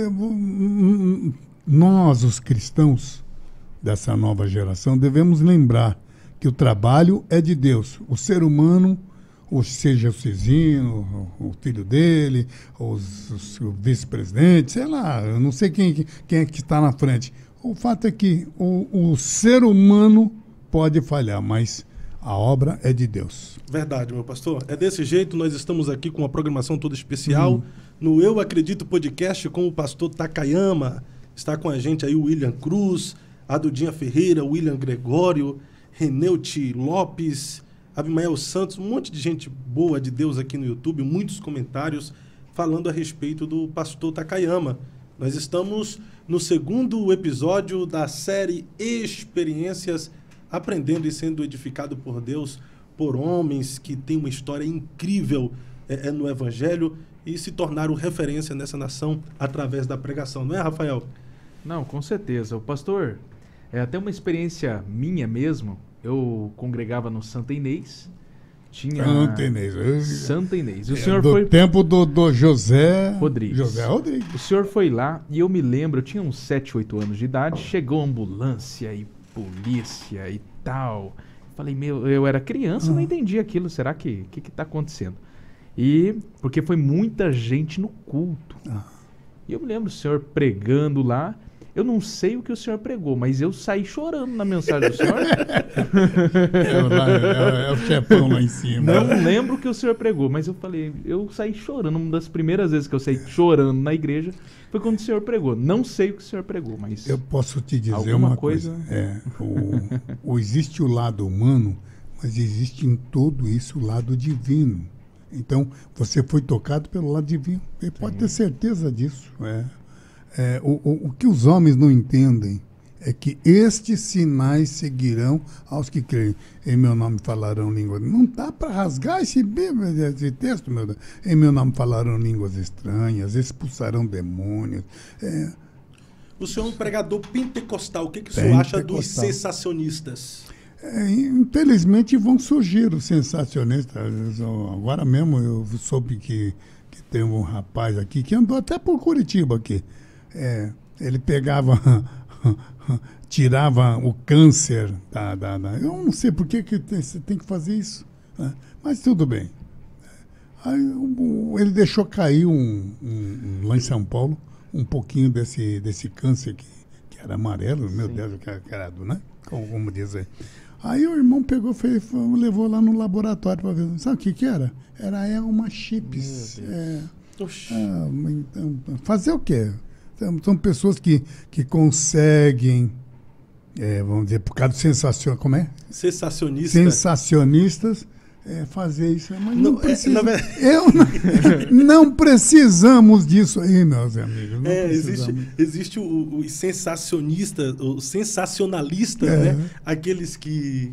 nós, os cristãos dessa nova geração, devemos lembrar que o trabalho é de Deus. O ser humano, ou seja o Cezino, o filho dele, o vice-presidente, sei lá, eu não sei quem é que está na frente. O fato é que o ser humano pode falhar, mas a obra é de Deus. Verdade, meu pastor. É desse jeito, nós estamos aqui com uma programação toda especial no Eu Acredito Podcast com o pastor Takayama. Está com a gente aí o William Cruz, a Dudinha Ferreira, o William Gregório, Reneuti Lopes, Abimael Santos, um monte de gente boa de Deus aqui no YouTube, muitos comentários falando a respeito do pastor Takayama. Nós estamos no 2º episódio da série Experiências, aprendendo e sendo edificado por Deus, por homens que têm uma história incrível no Evangelho e se tornaram referência nessa nação através da pregação. Não é, Rafael? Não, com certeza. O pastor, é até uma experiência minha mesmo. Eu congregava no Santa Inês. Santa Inês. Santa Inês. O senhor do foi... tempo do José Rodrigues. O senhor foi lá e eu me lembro, eu tinha uns 7, 8 anos de idade, chegou ambulância e polícia e tal. Falei, eu era criança, não entendi aquilo. Será que tá acontecendo? E porque foi muita gente no culto. E eu me lembro o senhor pregando lá. Eu não sei o que o senhor pregou, mas eu saí chorando na mensagem do senhor. É o chefão lá em cima. Não lembro o que o senhor pregou, mas eu saí chorando. Uma das primeiras vezes que eu saí chorando na igreja foi quando o senhor pregou. Não sei o que o senhor pregou, mas... Eu posso te dizer uma coisa. Existe o lado humano, mas existe em tudo isso o lado divino. Então, você foi tocado pelo lado divino. Você pode ter certeza disso. O que os homens não entendem é que estes sinais seguirão aos que creem. Em meu nome falarão línguas. Não dá para rasgar esse texto, meu Deus. Em meu nome falarão línguas estranhas, expulsarão demônios. O senhor é um pregador pentecostal. O que o senhor acha dos sensacionistas? Infelizmente vão surgir os sensacionistas. Agora mesmo eu soube que tem um rapaz aqui que andou até por Curitiba aqui. Ele pegava, tirava o câncer eu não sei por que você tem que fazer isso, né? Mas tudo bem. Aí, ele deixou cair lá em São Paulo um pouquinho desse câncer que era amarelo, meu Deus, carado, né? Como diz aí. Aí o irmão pegou, levou lá no laboratório para ver. Sabe o que era? Era uma chips. Então, fazer o quê? São pessoas que conseguem, vamos dizer, por causa do como é? Sensacionista. Sensacionistas, fazer isso. Mas não, precisa. Não precisamos disso aí, meus amigos. Existe o sensacionista, o sensacionalista, né? Aqueles que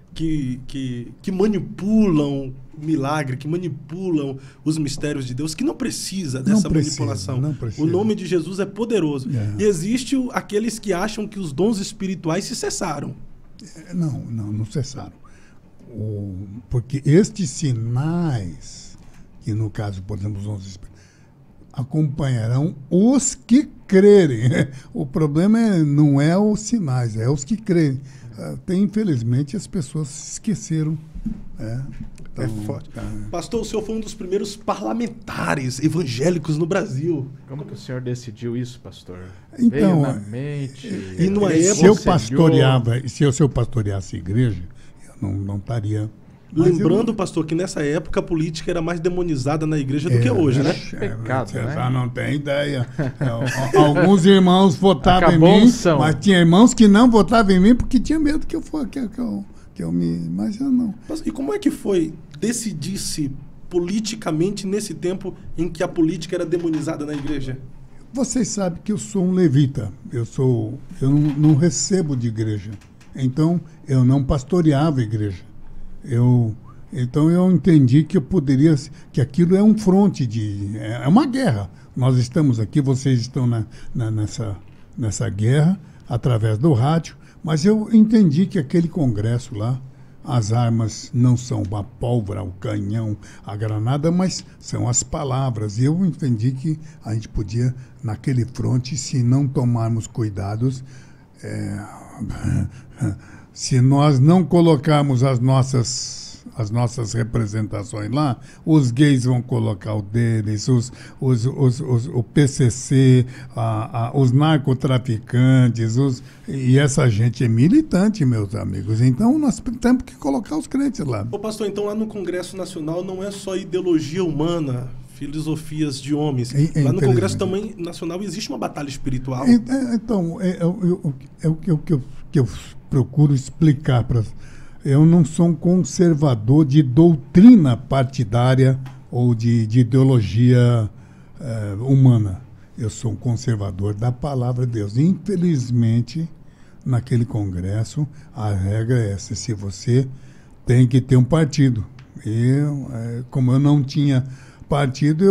manipulam o milagre, que manipulam os mistérios de Deus, que não precisa dessa manipulação. Não precisa. O nome de Jesus é poderoso. E existe aqueles que acham que os dons espirituais se cessaram. Não cessaram. Porque estes sinais, que no caso, por exemplo, os dons espirituais, acompanharão os que crerem. O problema não é os sinais, é os que crerem. Infelizmente, as pessoas se esqueceram. Então, forte. Pastor, o senhor foi um dos primeiros parlamentares evangélicos no Brasil. Como que o senhor decidiu isso, pastor? Então, veio na mente, e numa época, se eu pastoreasse a igreja, eu não estaria... Lembrando, pastor, que nessa época a política era mais demonizada na igreja do que hoje, né? Pecado, você né? já não tem ideia. Alguns irmãos votavam Acabou em mim, unção. mas tinha irmãos que não votavam em mim porque tinha medo que eu me... Mas eu não. E como é que foi decidir-se politicamente nesse tempo em que a política era demonizada na igreja? Vocês sabem que eu sou um levita. Eu não recebo de igreja. Então, eu não pastoreava a igreja. Então eu entendi que que aquilo é um fronte é uma guerra. Nós estamos aqui, vocês estão nessa guerra através do rádio, mas eu entendi que aquele congresso lá, as armas não são a pólvora, o canhão, a granada, mas são as palavras. E eu entendi que a gente podia, naquele fronte, se não tomarmos cuidados, se nós não colocarmos as nossas representações lá, os gays vão colocar o deles, o PCC, os narcotraficantes, e essa gente é militante, meus amigos. Então, nós temos que colocar os crentes lá. Ô pastor, então lá no Congresso Nacional não é só ideologia humana, filosofias de homens. Lá no Congresso também Nacional existe uma batalha espiritual. Então, o que eu procuro explicar para... Eu não sou um conservador de doutrina partidária ou de ideologia humana. Eu sou um conservador da palavra de Deus. Infelizmente, naquele congresso, a regra é essa. Se você tem que ter um partido. Como eu não tinha partido,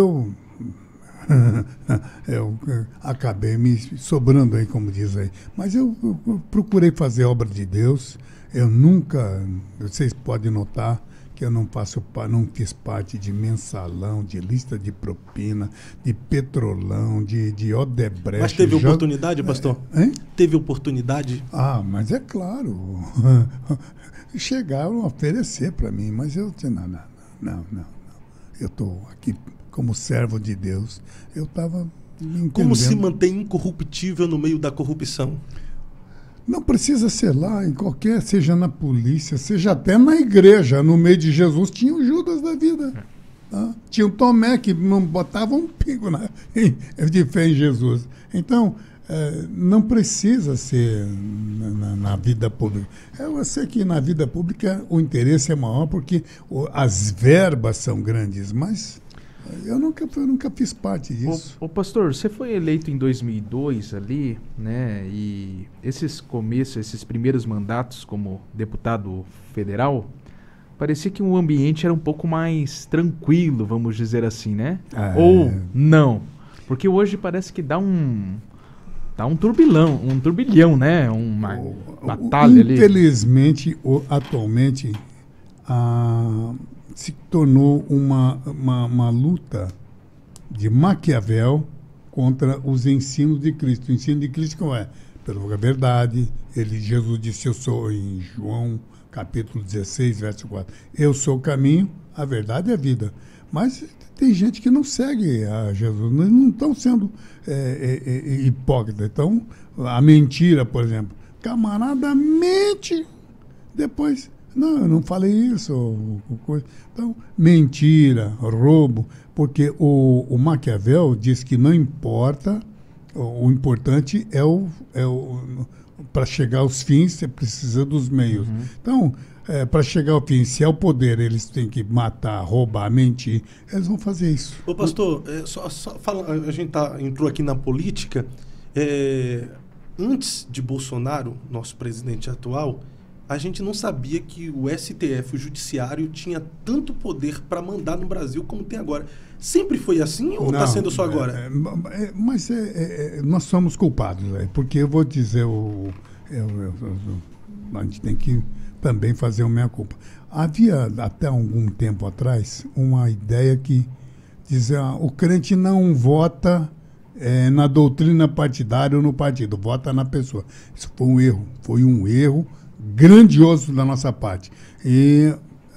eu acabei me sobrando aí, como diz aí. Mas eu procurei fazer a obra de Deus. Eu nunca, vocês podem notar que eu não fiz parte de mensalão, de lista de propina, de petrolão, de Odebrecht. Mas teve oportunidade, pastor? Teve oportunidade? Mas é claro. Chegaram a oferecer para mim, mas eu disse, não. Eu estou aqui como servo de Deus. Eu estava entendendo. Como se mantém incorruptível no meio da corrupção? Não precisa ser lá, seja na polícia, seja até na igreja. No meio de Jesus tinha o Judas da vida. Tá? Tinha o Tomé que não botava um pingo de fé em Jesus. Então, não precisa ser na vida pública. Eu sei que na vida pública o interesse é maior porque as verbas são grandes, mas... Eu nunca fiz parte disso. Ô pastor, você foi eleito em 2002 ali, né? E esses primeiros mandatos como deputado federal, parecia que o ambiente era um pouco mais tranquilo, vamos dizer assim, né? Ou não? Porque hoje parece que dá um turbilhão, né? Uma batalha ali. Infelizmente, atualmente, se tornou uma luta de Maquiavel contra os ensinos de Cristo. O ensino de Cristo qual é? Pela verdade. Jesus disse, eu sou, em João capítulo 16, verso 4, eu sou o caminho, a verdade e a vida. Mas tem gente que não segue a Jesus, não estão sendo hipócritas. Então, a mentira, por exemplo, camarada mente, depois... Não, eu não falei isso. Então, mentira, roubo, porque o Maquiavel diz que não importa O importante para chegar aos fins, você precisa dos meios. Então, para chegar ao fim, se é o poder, eles têm que matar, roubar, mentir, eles vão fazer isso. Ô pastor, a gente entrou aqui na política. Antes de Bolsonaro, nosso presidente atual, a gente não sabia que o STF, o Judiciário, tinha tanto poder para mandar no Brasil como tem agora. Sempre foi assim ou está sendo só agora? Mas nós somos culpados, porque eu vou dizer, a gente tem que também fazer a meia-culpa. Havia, até algum tempo atrás, uma ideia que dizia o crente não vota na doutrina partidária ou no partido, vota na pessoa. Isso foi um erro grandioso da nossa parte. E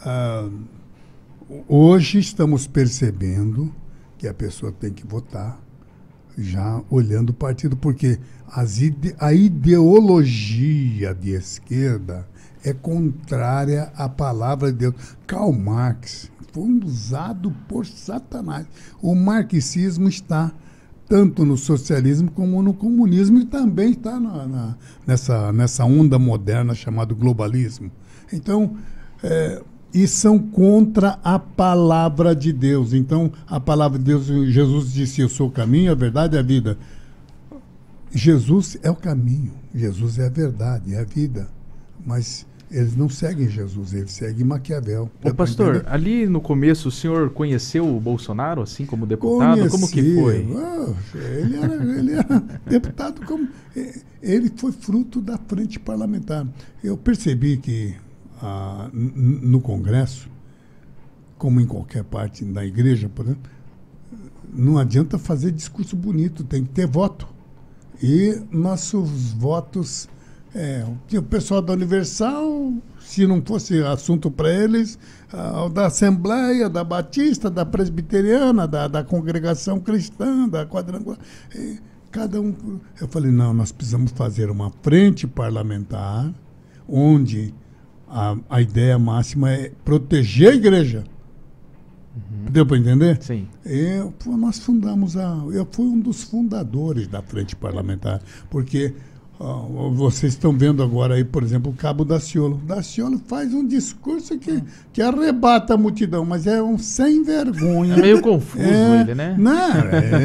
hoje estamos percebendo que a pessoa tem que votar já olhando o partido, porque a ideologia de esquerda é contrária à palavra de Deus. Karl Marx foi usado por Satanás. O marxismo está tanto no socialismo como no comunismo e também está nessa onda moderna chamada globalismo. Então, e são contra a palavra de Deus. Então, a palavra de Deus, Jesus disse, eu sou o caminho, a verdade e a vida. Jesus é o caminho, Jesus é a verdade, é a vida. Mas eles não seguem Jesus, eles seguem Maquiavel. Ô pastor, ali no começo o senhor conheceu o Bolsonaro, assim como deputado? Conheci. Como que foi? Ele era deputado, ele foi fruto da frente parlamentar. Eu percebi que no Congresso, como em qualquer parte da igreja, por exemplo, não adianta fazer discurso bonito, tem que ter voto. E nossos votos... o pessoal da Universal, se não fosse assunto para eles, da Assembleia, da Batista, da Presbiteriana, da Congregação Cristã, da Quadrangular, cada um... Eu falei, não, nós precisamos fazer uma frente parlamentar onde a ideia máxima é proteger a igreja. Deu para entender? Sim. Nós fundamos eu fui um dos fundadores da frente parlamentar, porque... vocês estão vendo agora aí, por exemplo, o Cabo Daciolo. Daciolo faz um discurso que arrebata a multidão, mas é um sem vergonha. É meio confuso ele, né? Não,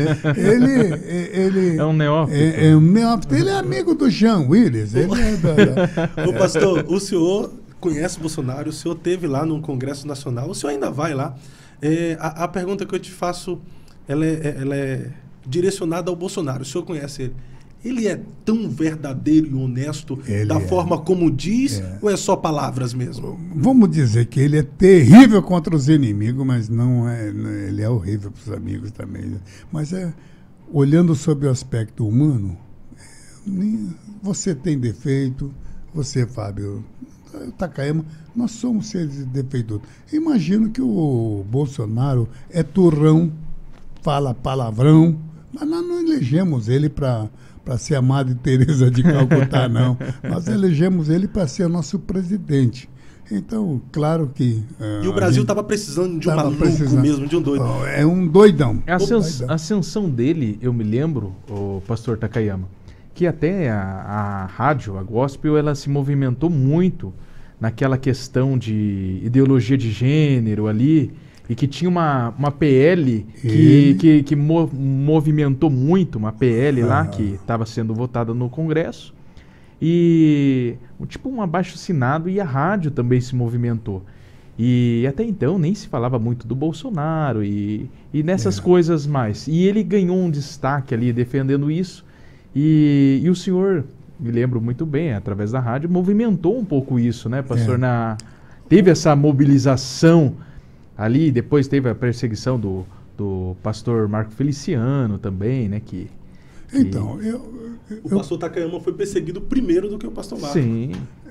ele é um neófito. É um neófito. Ele é amigo do Jean Willis. Ô pastor, o senhor conhece Bolsonaro, o senhor esteve lá no Congresso Nacional, o senhor ainda vai lá. A pergunta que eu te faço, ela é direcionada ao Bolsonaro. O senhor conhece ele? Ele é tão verdadeiro e honesto da forma como diz, ou é só palavras mesmo? Vamos dizer que ele é terrível contra os inimigos, mas não é. Ele é horrível para os amigos também. Mas olhando sobre o aspecto humano, você tem defeito, você, Fábio, Takayama, nós somos seres defeituosos. Imagino que o Bolsonaro é turrão, fala palavrão, mas nós não elegemos ele para ser a Madre Teresa de Calcutá, não. Nós elegemos ele para ser nosso presidente. Então, claro que... e o Brasil estava precisando de um maluco mesmo, de um doido. É um doidão. A ascensão dele, eu me lembro, o pastor Takayama, que até a rádio, a gospel, ela se movimentou muito naquela questão de ideologia de gênero ali, e que tinha uma PL que movimentou muito, uma PL lá que estava sendo votada no Congresso, e tipo um abaixo-assinado, e a rádio também se movimentou. E até então nem se falava muito do Bolsonaro e nessas coisas mais. E ele ganhou um destaque ali defendendo isso, e o senhor, me lembro muito bem, através da rádio, movimentou um pouco isso, né, pastor? Teve essa mobilização ali, depois teve a perseguição do pastor Marco Feliciano também, né? Então, o pastor Takayama foi perseguido primeiro do que o pastor Marco. Sim.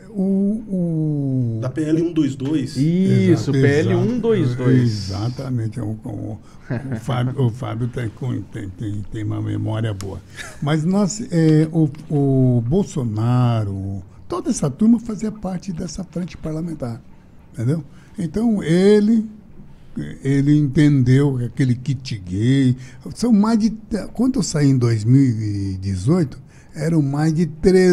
Da PL 122. Isso, PL 122. Exatamente. O Fábio tem uma memória boa. Mas o Bolsonaro, toda essa turma fazia parte dessa frente parlamentar. Entendeu? Então, ele ele entendeu aquele kit gay. São mais de... Quando eu saí em 2018, eram mais de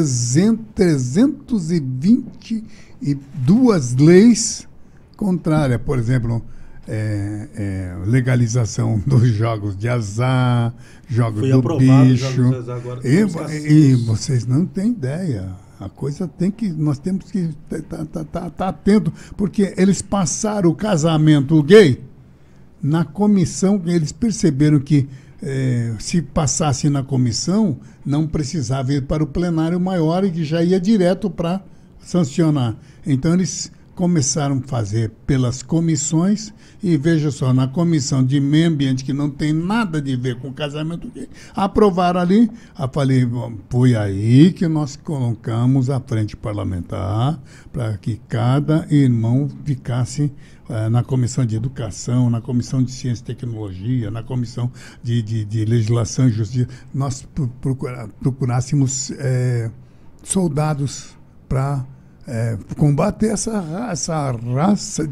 322 leis contrárias. Por exemplo, legalização dos jogos de azar, jogos Foi do aprovado bicho. jogos de azar agora. E vocês não têm ideia. A coisa nós temos que tá atento, porque eles passaram o casamento gay na comissão, eles perceberam que se passasse na comissão, não precisava ir para o plenário maior e que já ia direto para sancionar. Então eles começaram a fazer pelas comissões e veja só, na comissão de meio ambiente, que não tem nada a ver com casamento gay, aprovaram ali. Eu falei, foi aí que nós colocamos a frente parlamentar para que cada irmão ficasse na comissão de educação, na comissão de ciência e tecnologia, na comissão de legislação e justiça, nós procurássemos soldados para combater essa raça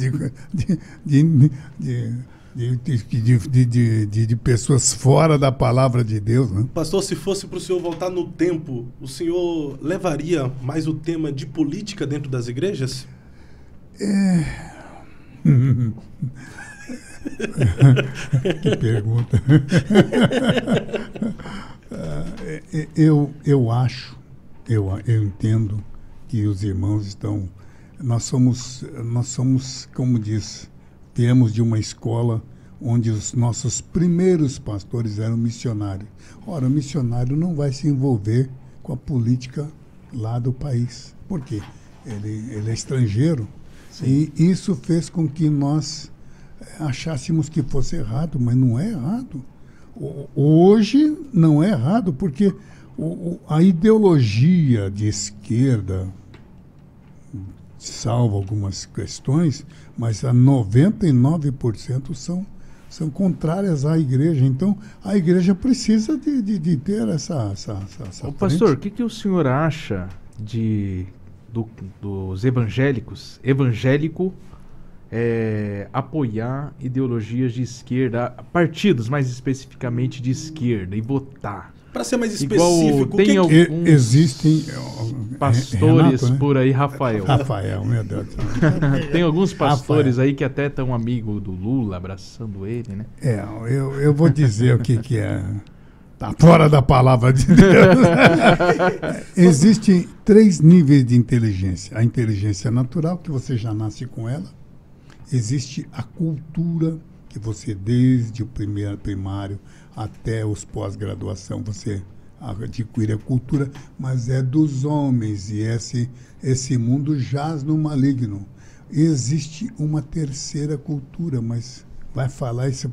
de pessoas fora da palavra de Deus, né? Pastor, se fosse para o senhor voltar no tempo, o senhor levaria mais o tema de política dentro das igrejas? Que pergunta. Eu acho, eu entendo que os irmãos estão... Nós somos, como diz, viemos de uma escola onde os nossos primeiros pastores eram missionários. Ora, o missionário não vai se envolver com a política lá do país. Por quê? Ele é estrangeiro. Sim. E isso fez com que nós achássemos que fosse errado, mas não é errado. Hoje não é errado, porque a ideologia de esquerda salva algumas questões, mas a 99% são contrárias à igreja. Então, a igreja precisa de ter essa pastor, o que o senhor acha dos evangélicos, apoiar ideologias de esquerda, partidos mais especificamente de esquerda, e votar? Para ser mais específico, existem pastores, Renato, né? Por aí, Rafael, meu Deus. Tem alguns pastores Rafael aí que até estão amigo do Lula, abraçando ele, né? Eu vou dizer o que é. Está fora da palavra de Deus. Existem 3 níveis de inteligência. A inteligência natural, que você já nasce com ela. Existe a cultura, que você, desde o primário até os pós-graduação, você adquire a cultura, mas é dos homens, e esse mundo jaz no maligno. Existe uma terceira cultura, mas vai falar isso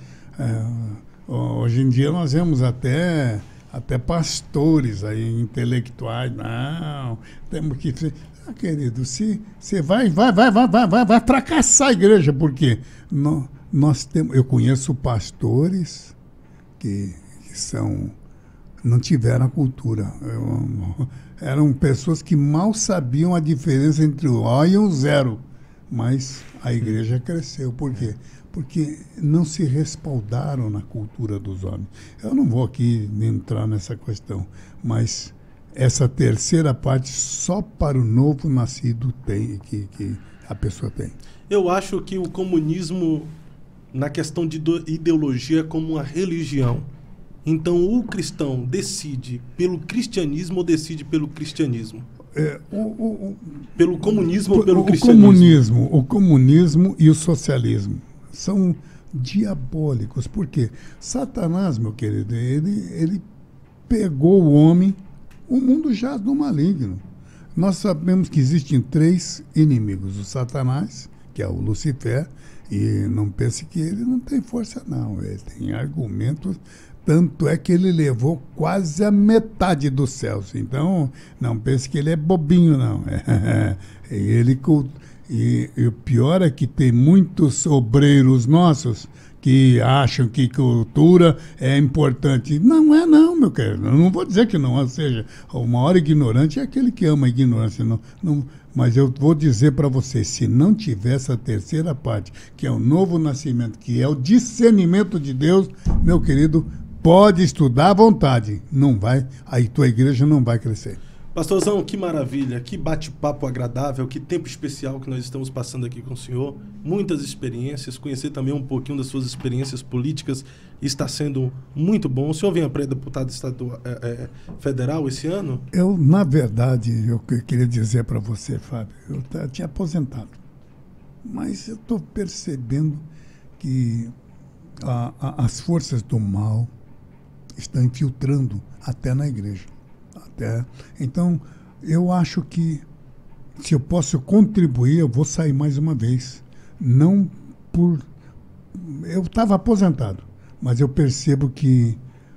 hoje em dia nós vemos até pastores aí, intelectuais. Não, temos que... querido, se você vai fracassar a igreja, porque eu conheço pastores que não tiveram a cultura. Eram pessoas que mal sabiam a diferença entre o O e o zero, mas a igreja cresceu. Por quê? Porque não se respaldaram na cultura dos homens. Eu não vou aqui entrar nessa questão, mas essa terceira parte só para o novo nascido que a pessoa tem. Eu acho que o comunismo, na questão de ideologia, é como uma religião. Então, o cristão decide pelo cristianismo ou decide pelo cristianismo? Pelo comunismo ou pelo cristianismo? O comunismo e o socialismo são diabólicos. Por quê? Satanás, meu querido, ele pegou o homem. O mundo jaz no maligno. Nós sabemos que existem 3 inimigos. O Satanás, que é o Lucifer, e não pense que ele não tem força, não. Ele tem argumentos, tanto é que ele levou quase a metade dos céus. Então, não pense que ele é bobinho, não. E o pior é que tem muitos obreiros nossos que acham que cultura é importante. Não é não, meu querido. Eu não vou dizer que não. Ou seja, o maior ignorante é aquele que ama a ignorância. Mas eu vou dizer para vocês, se não tiver essa terceira parte, que é o novo nascimento, que é o discernimento de Deus, meu querido, pode estudar à vontade. Não vai, aí tua igreja não vai crescer. Pastorzão, que maravilha, que bate-papo agradável, que tempo especial que nós estamos passando aqui com o senhor. Muitas experiências, conhecer também um pouquinho das suas experiências políticas está sendo muito bom. O senhor vem a pré-deputado federal esse ano? Eu, na verdade, eu queria dizer para você, Fábio, eu tinha aposentado, mas eu estou percebendo que as forças do mal estão infiltrando até na igreja. Então, eu acho que se eu posso contribuir, eu vou sair mais uma vez. Não por... Eu estava aposentado, mas eu percebo que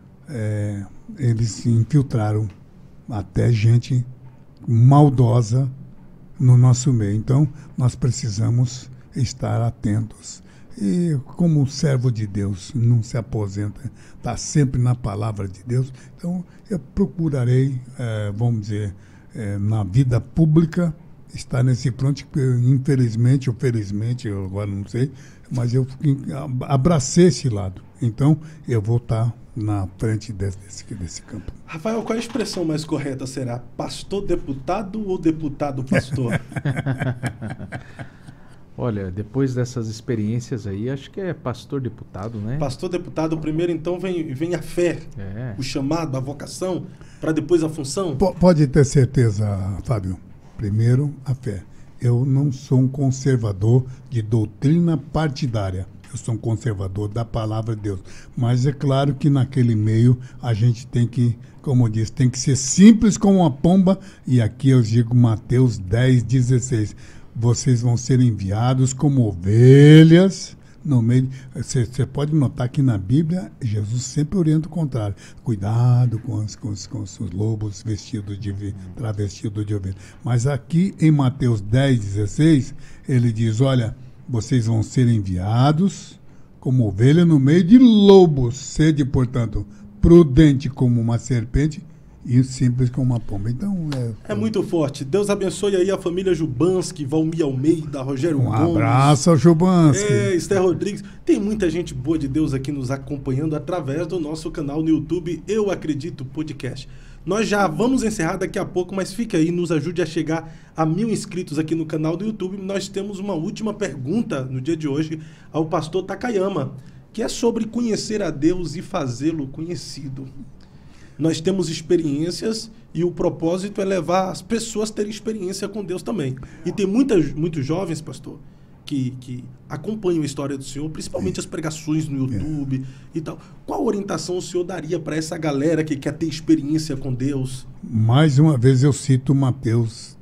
eles infiltraram até gente maldosa no nosso meio. Então, nós precisamos estar atentos. E como servo de Deus não se aposenta, está sempre na palavra de Deus, então eu procurarei, vamos dizer, na vida pública, estar nesse front, que infelizmente ou felizmente, eu agora não sei, mas eu abracei esse lado. Então eu vou estar na frente desse campo. Rafael, qual a expressão mais correta será? Pastor-deputado ou deputado-pastor? Olha, depois dessas experiências aí, acho que é pastor-deputado, né? Pastor-deputado, primeiro então vem a fé, o chamado, a vocação, para depois a função? Pode ter certeza, Fábio. Primeiro, a fé. Eu não sou um conservador de doutrina partidária. Eu sou um conservador da palavra de Deus. Mas é claro que naquele meio a gente tem que, como eu disse, tem que ser simples como uma pomba. E aqui eu digo Mateus 10:16. Vocês vão ser enviados como ovelhas no meio. Você pode notar que na Bíblia Jesus sempre orienta o contrário. Cuidado com os lobos travestidos de ovelha. Mas aqui em Mateus 10:16, ele diz, olha, vocês vão ser enviados como ovelha no meio de lobos. Sede, portanto, prudente como uma serpente e simples como uma pomba. Então, é muito forte. Deus abençoe aí a família Jubanski, Valmir Almeida, Rogério Gomes. Um abraço ao Jubanski. Esther Rodrigues. Tem muita gente boa de Deus aqui nos acompanhando através do nosso canal no YouTube, Eu Acredito Podcast. Nós já vamos encerrar daqui a pouco, mas fica aí, nos ajude a chegar a 1000 inscritos aqui no canal do YouTube. Nós temos uma última pergunta no dia de hoje ao pastor Takayama, que é sobre conhecer a Deus e fazê-lo conhecido. Nós temos experiências e o propósito é levar as pessoas a terem experiência com Deus também. E tem muitos jovens, pastor, que acompanham a história do senhor, principalmente as pregações no YouTube e tal. Qual orientação o senhor daria para essa galera que quer ter experiência com Deus? Mais uma vez eu cito Mateus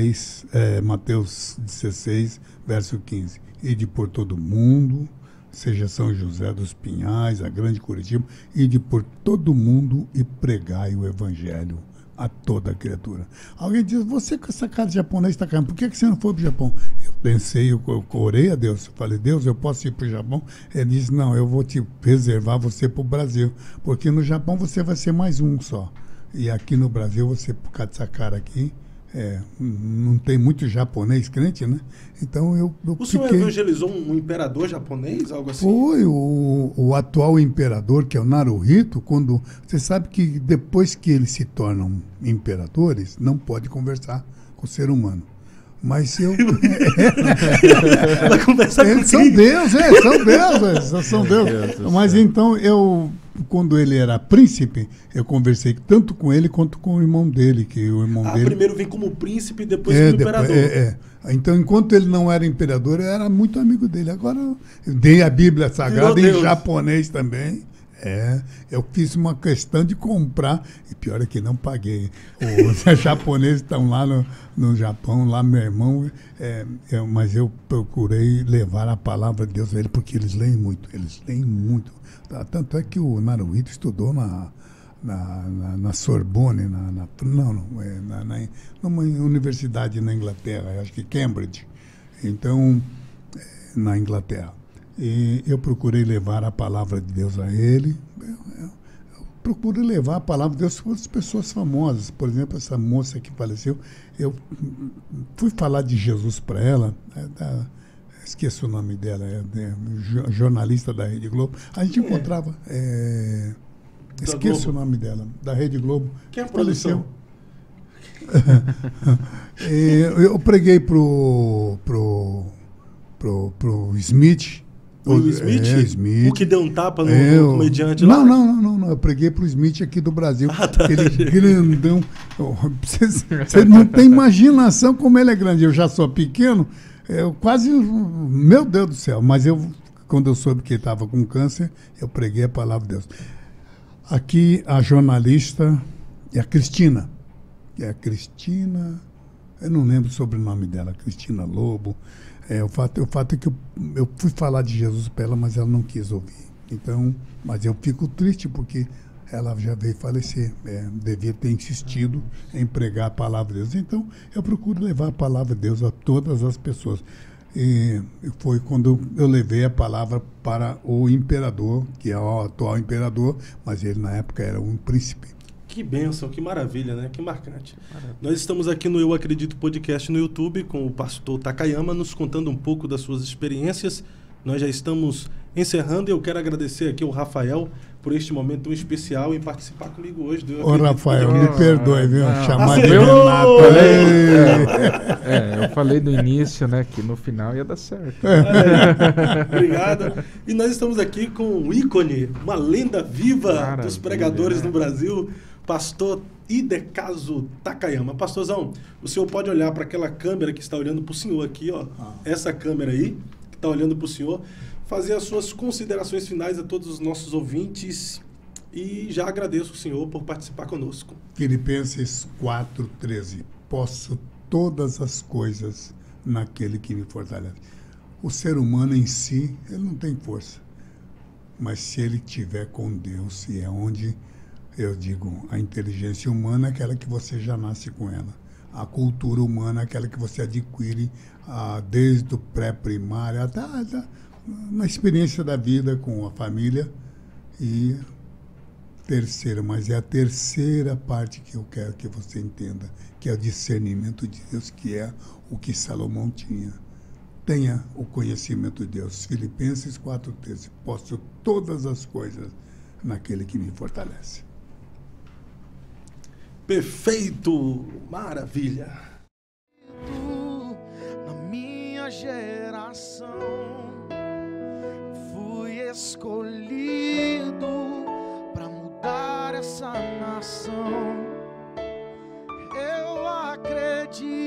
16, verso 15. Ide por todo mundo, seja São José dos Pinhais, a Grande Curitiba, ide por todo mundo e pregai o Evangelho a toda criatura. Alguém diz, você com essa cara de japonês está caindo, por que você não foi para o Japão? Eu pensei, eu orei a Deus, falei, Deus, eu posso ir para o Japão? Ele disse, não, eu vou te reservar você para o Brasil, porque no Japão você vai ser mais um só. E aqui no Brasil, você, por causa dessa cara aqui, não tem muito japonês crente, né? Então eu O senhor evangelizou um imperador japonês, algo assim? Foi o atual imperador, que é o Naruhito, quando... Você sabe que depois que eles se tornam imperadores, não pode conversar com o ser humano. Mas eu... São deuses, são deuses. Mas então quando ele era príncipe, eu conversei tanto com ele quanto com o irmão dele, que o irmão dele... primeiro vem como príncipe e depois como imperador. Então, enquanto ele não era imperador, eu era muito amigo dele. Agora, eu dei a Bíblia Sagrada em japonês também. Eu fiz uma questão de comprar, e pior é que não paguei. Os japoneses estão lá no Japão, lá meu irmão, mas eu procurei levar a palavra de Deus a ele, porque eles leem muito. Tanto é que o Naruhito estudou na Sorbonne, numa universidade na Inglaterra, acho que Cambridge, então, na Inglaterra. E eu procurei levar a palavra de Deus a ele. procuro levar a palavra de Deus para as pessoas famosas. Por exemplo, essa moça que faleceu, eu fui falar de Jesus para ela, esqueço o nome dela, jornalista da Rede Globo. A gente encontrava, esqueço o nome dela, da Rede Globo. Quem é a produção? Eu preguei pro Smith. O Smith? Smith? O que deu um tapa no comediante lá? Não. Eu preguei pro Smith aqui do Brasil. Tá. Aquele grandão. Você não tem imaginação como ele é grande. Eu já sou pequeno. Eu quase... Meu Deus do céu. Mas quando eu soube que ele estava com câncer, eu preguei a palavra de Deus. Aqui, a jornalista é a Cristina. Eu não lembro o sobrenome dela. Cristina Lobo. O fato é que eu fui falar de Jesus para ela, mas ela não quis ouvir. Então, mas eu fico triste porque ela já veio falecer. Devia ter insistido em pregar a palavra de Deus. Então, eu procuro levar a palavra de Deus a todas as pessoas. E foi quando eu levei a palavra para o imperador, que é o atual imperador, mas ele na época era um príncipe. Que bênção, que maravilha, né? Que marcante. Nós estamos aqui no Eu Acredito Podcast no YouTube com o pastor Takayama nos contando um pouco das suas experiências. Nós já estamos encerrando e eu quero agradecer aqui ao Rafael por este momento tão especial em participar comigo hoje. Ô, Rafael, me perdoe, viu? Chamar de Renato. Eu falei no início, né, que no final ia dar certo. Obrigado. E nós estamos aqui com um ícone, uma lenda viva dos pregadores no Brasil, pastor Idecaso Takayama. Pastorzão, o senhor pode olhar para aquela câmera que está olhando para o senhor aqui, ó. Essa câmera aí, que está olhando para o senhor, fazer as suas considerações finais a todos os nossos ouvintes e já agradeço o senhor por participar conosco. Filipenses 4:13. Posso todas as coisas naquele que me fortalece. O ser humano em si, ele não tem força. Mas se ele estiver com Deus, e é onde eu digo, a inteligência humana é aquela que você já nasce com ela. A cultura humana é aquela que você adquire desde o pré-primário até na experiência da vida com a família. E terceira, mas é a terceira parte que eu quero que você entenda, que é o discernimento de Deus, que é o que Salomão tinha. Tenha o conhecimento de Deus. Filipenses 4:13. Posso todas as coisas naquele que me fortalece. Perfeito! Maravilha! Na minha geração fui escolhido para mudar essa nação. Eu acredito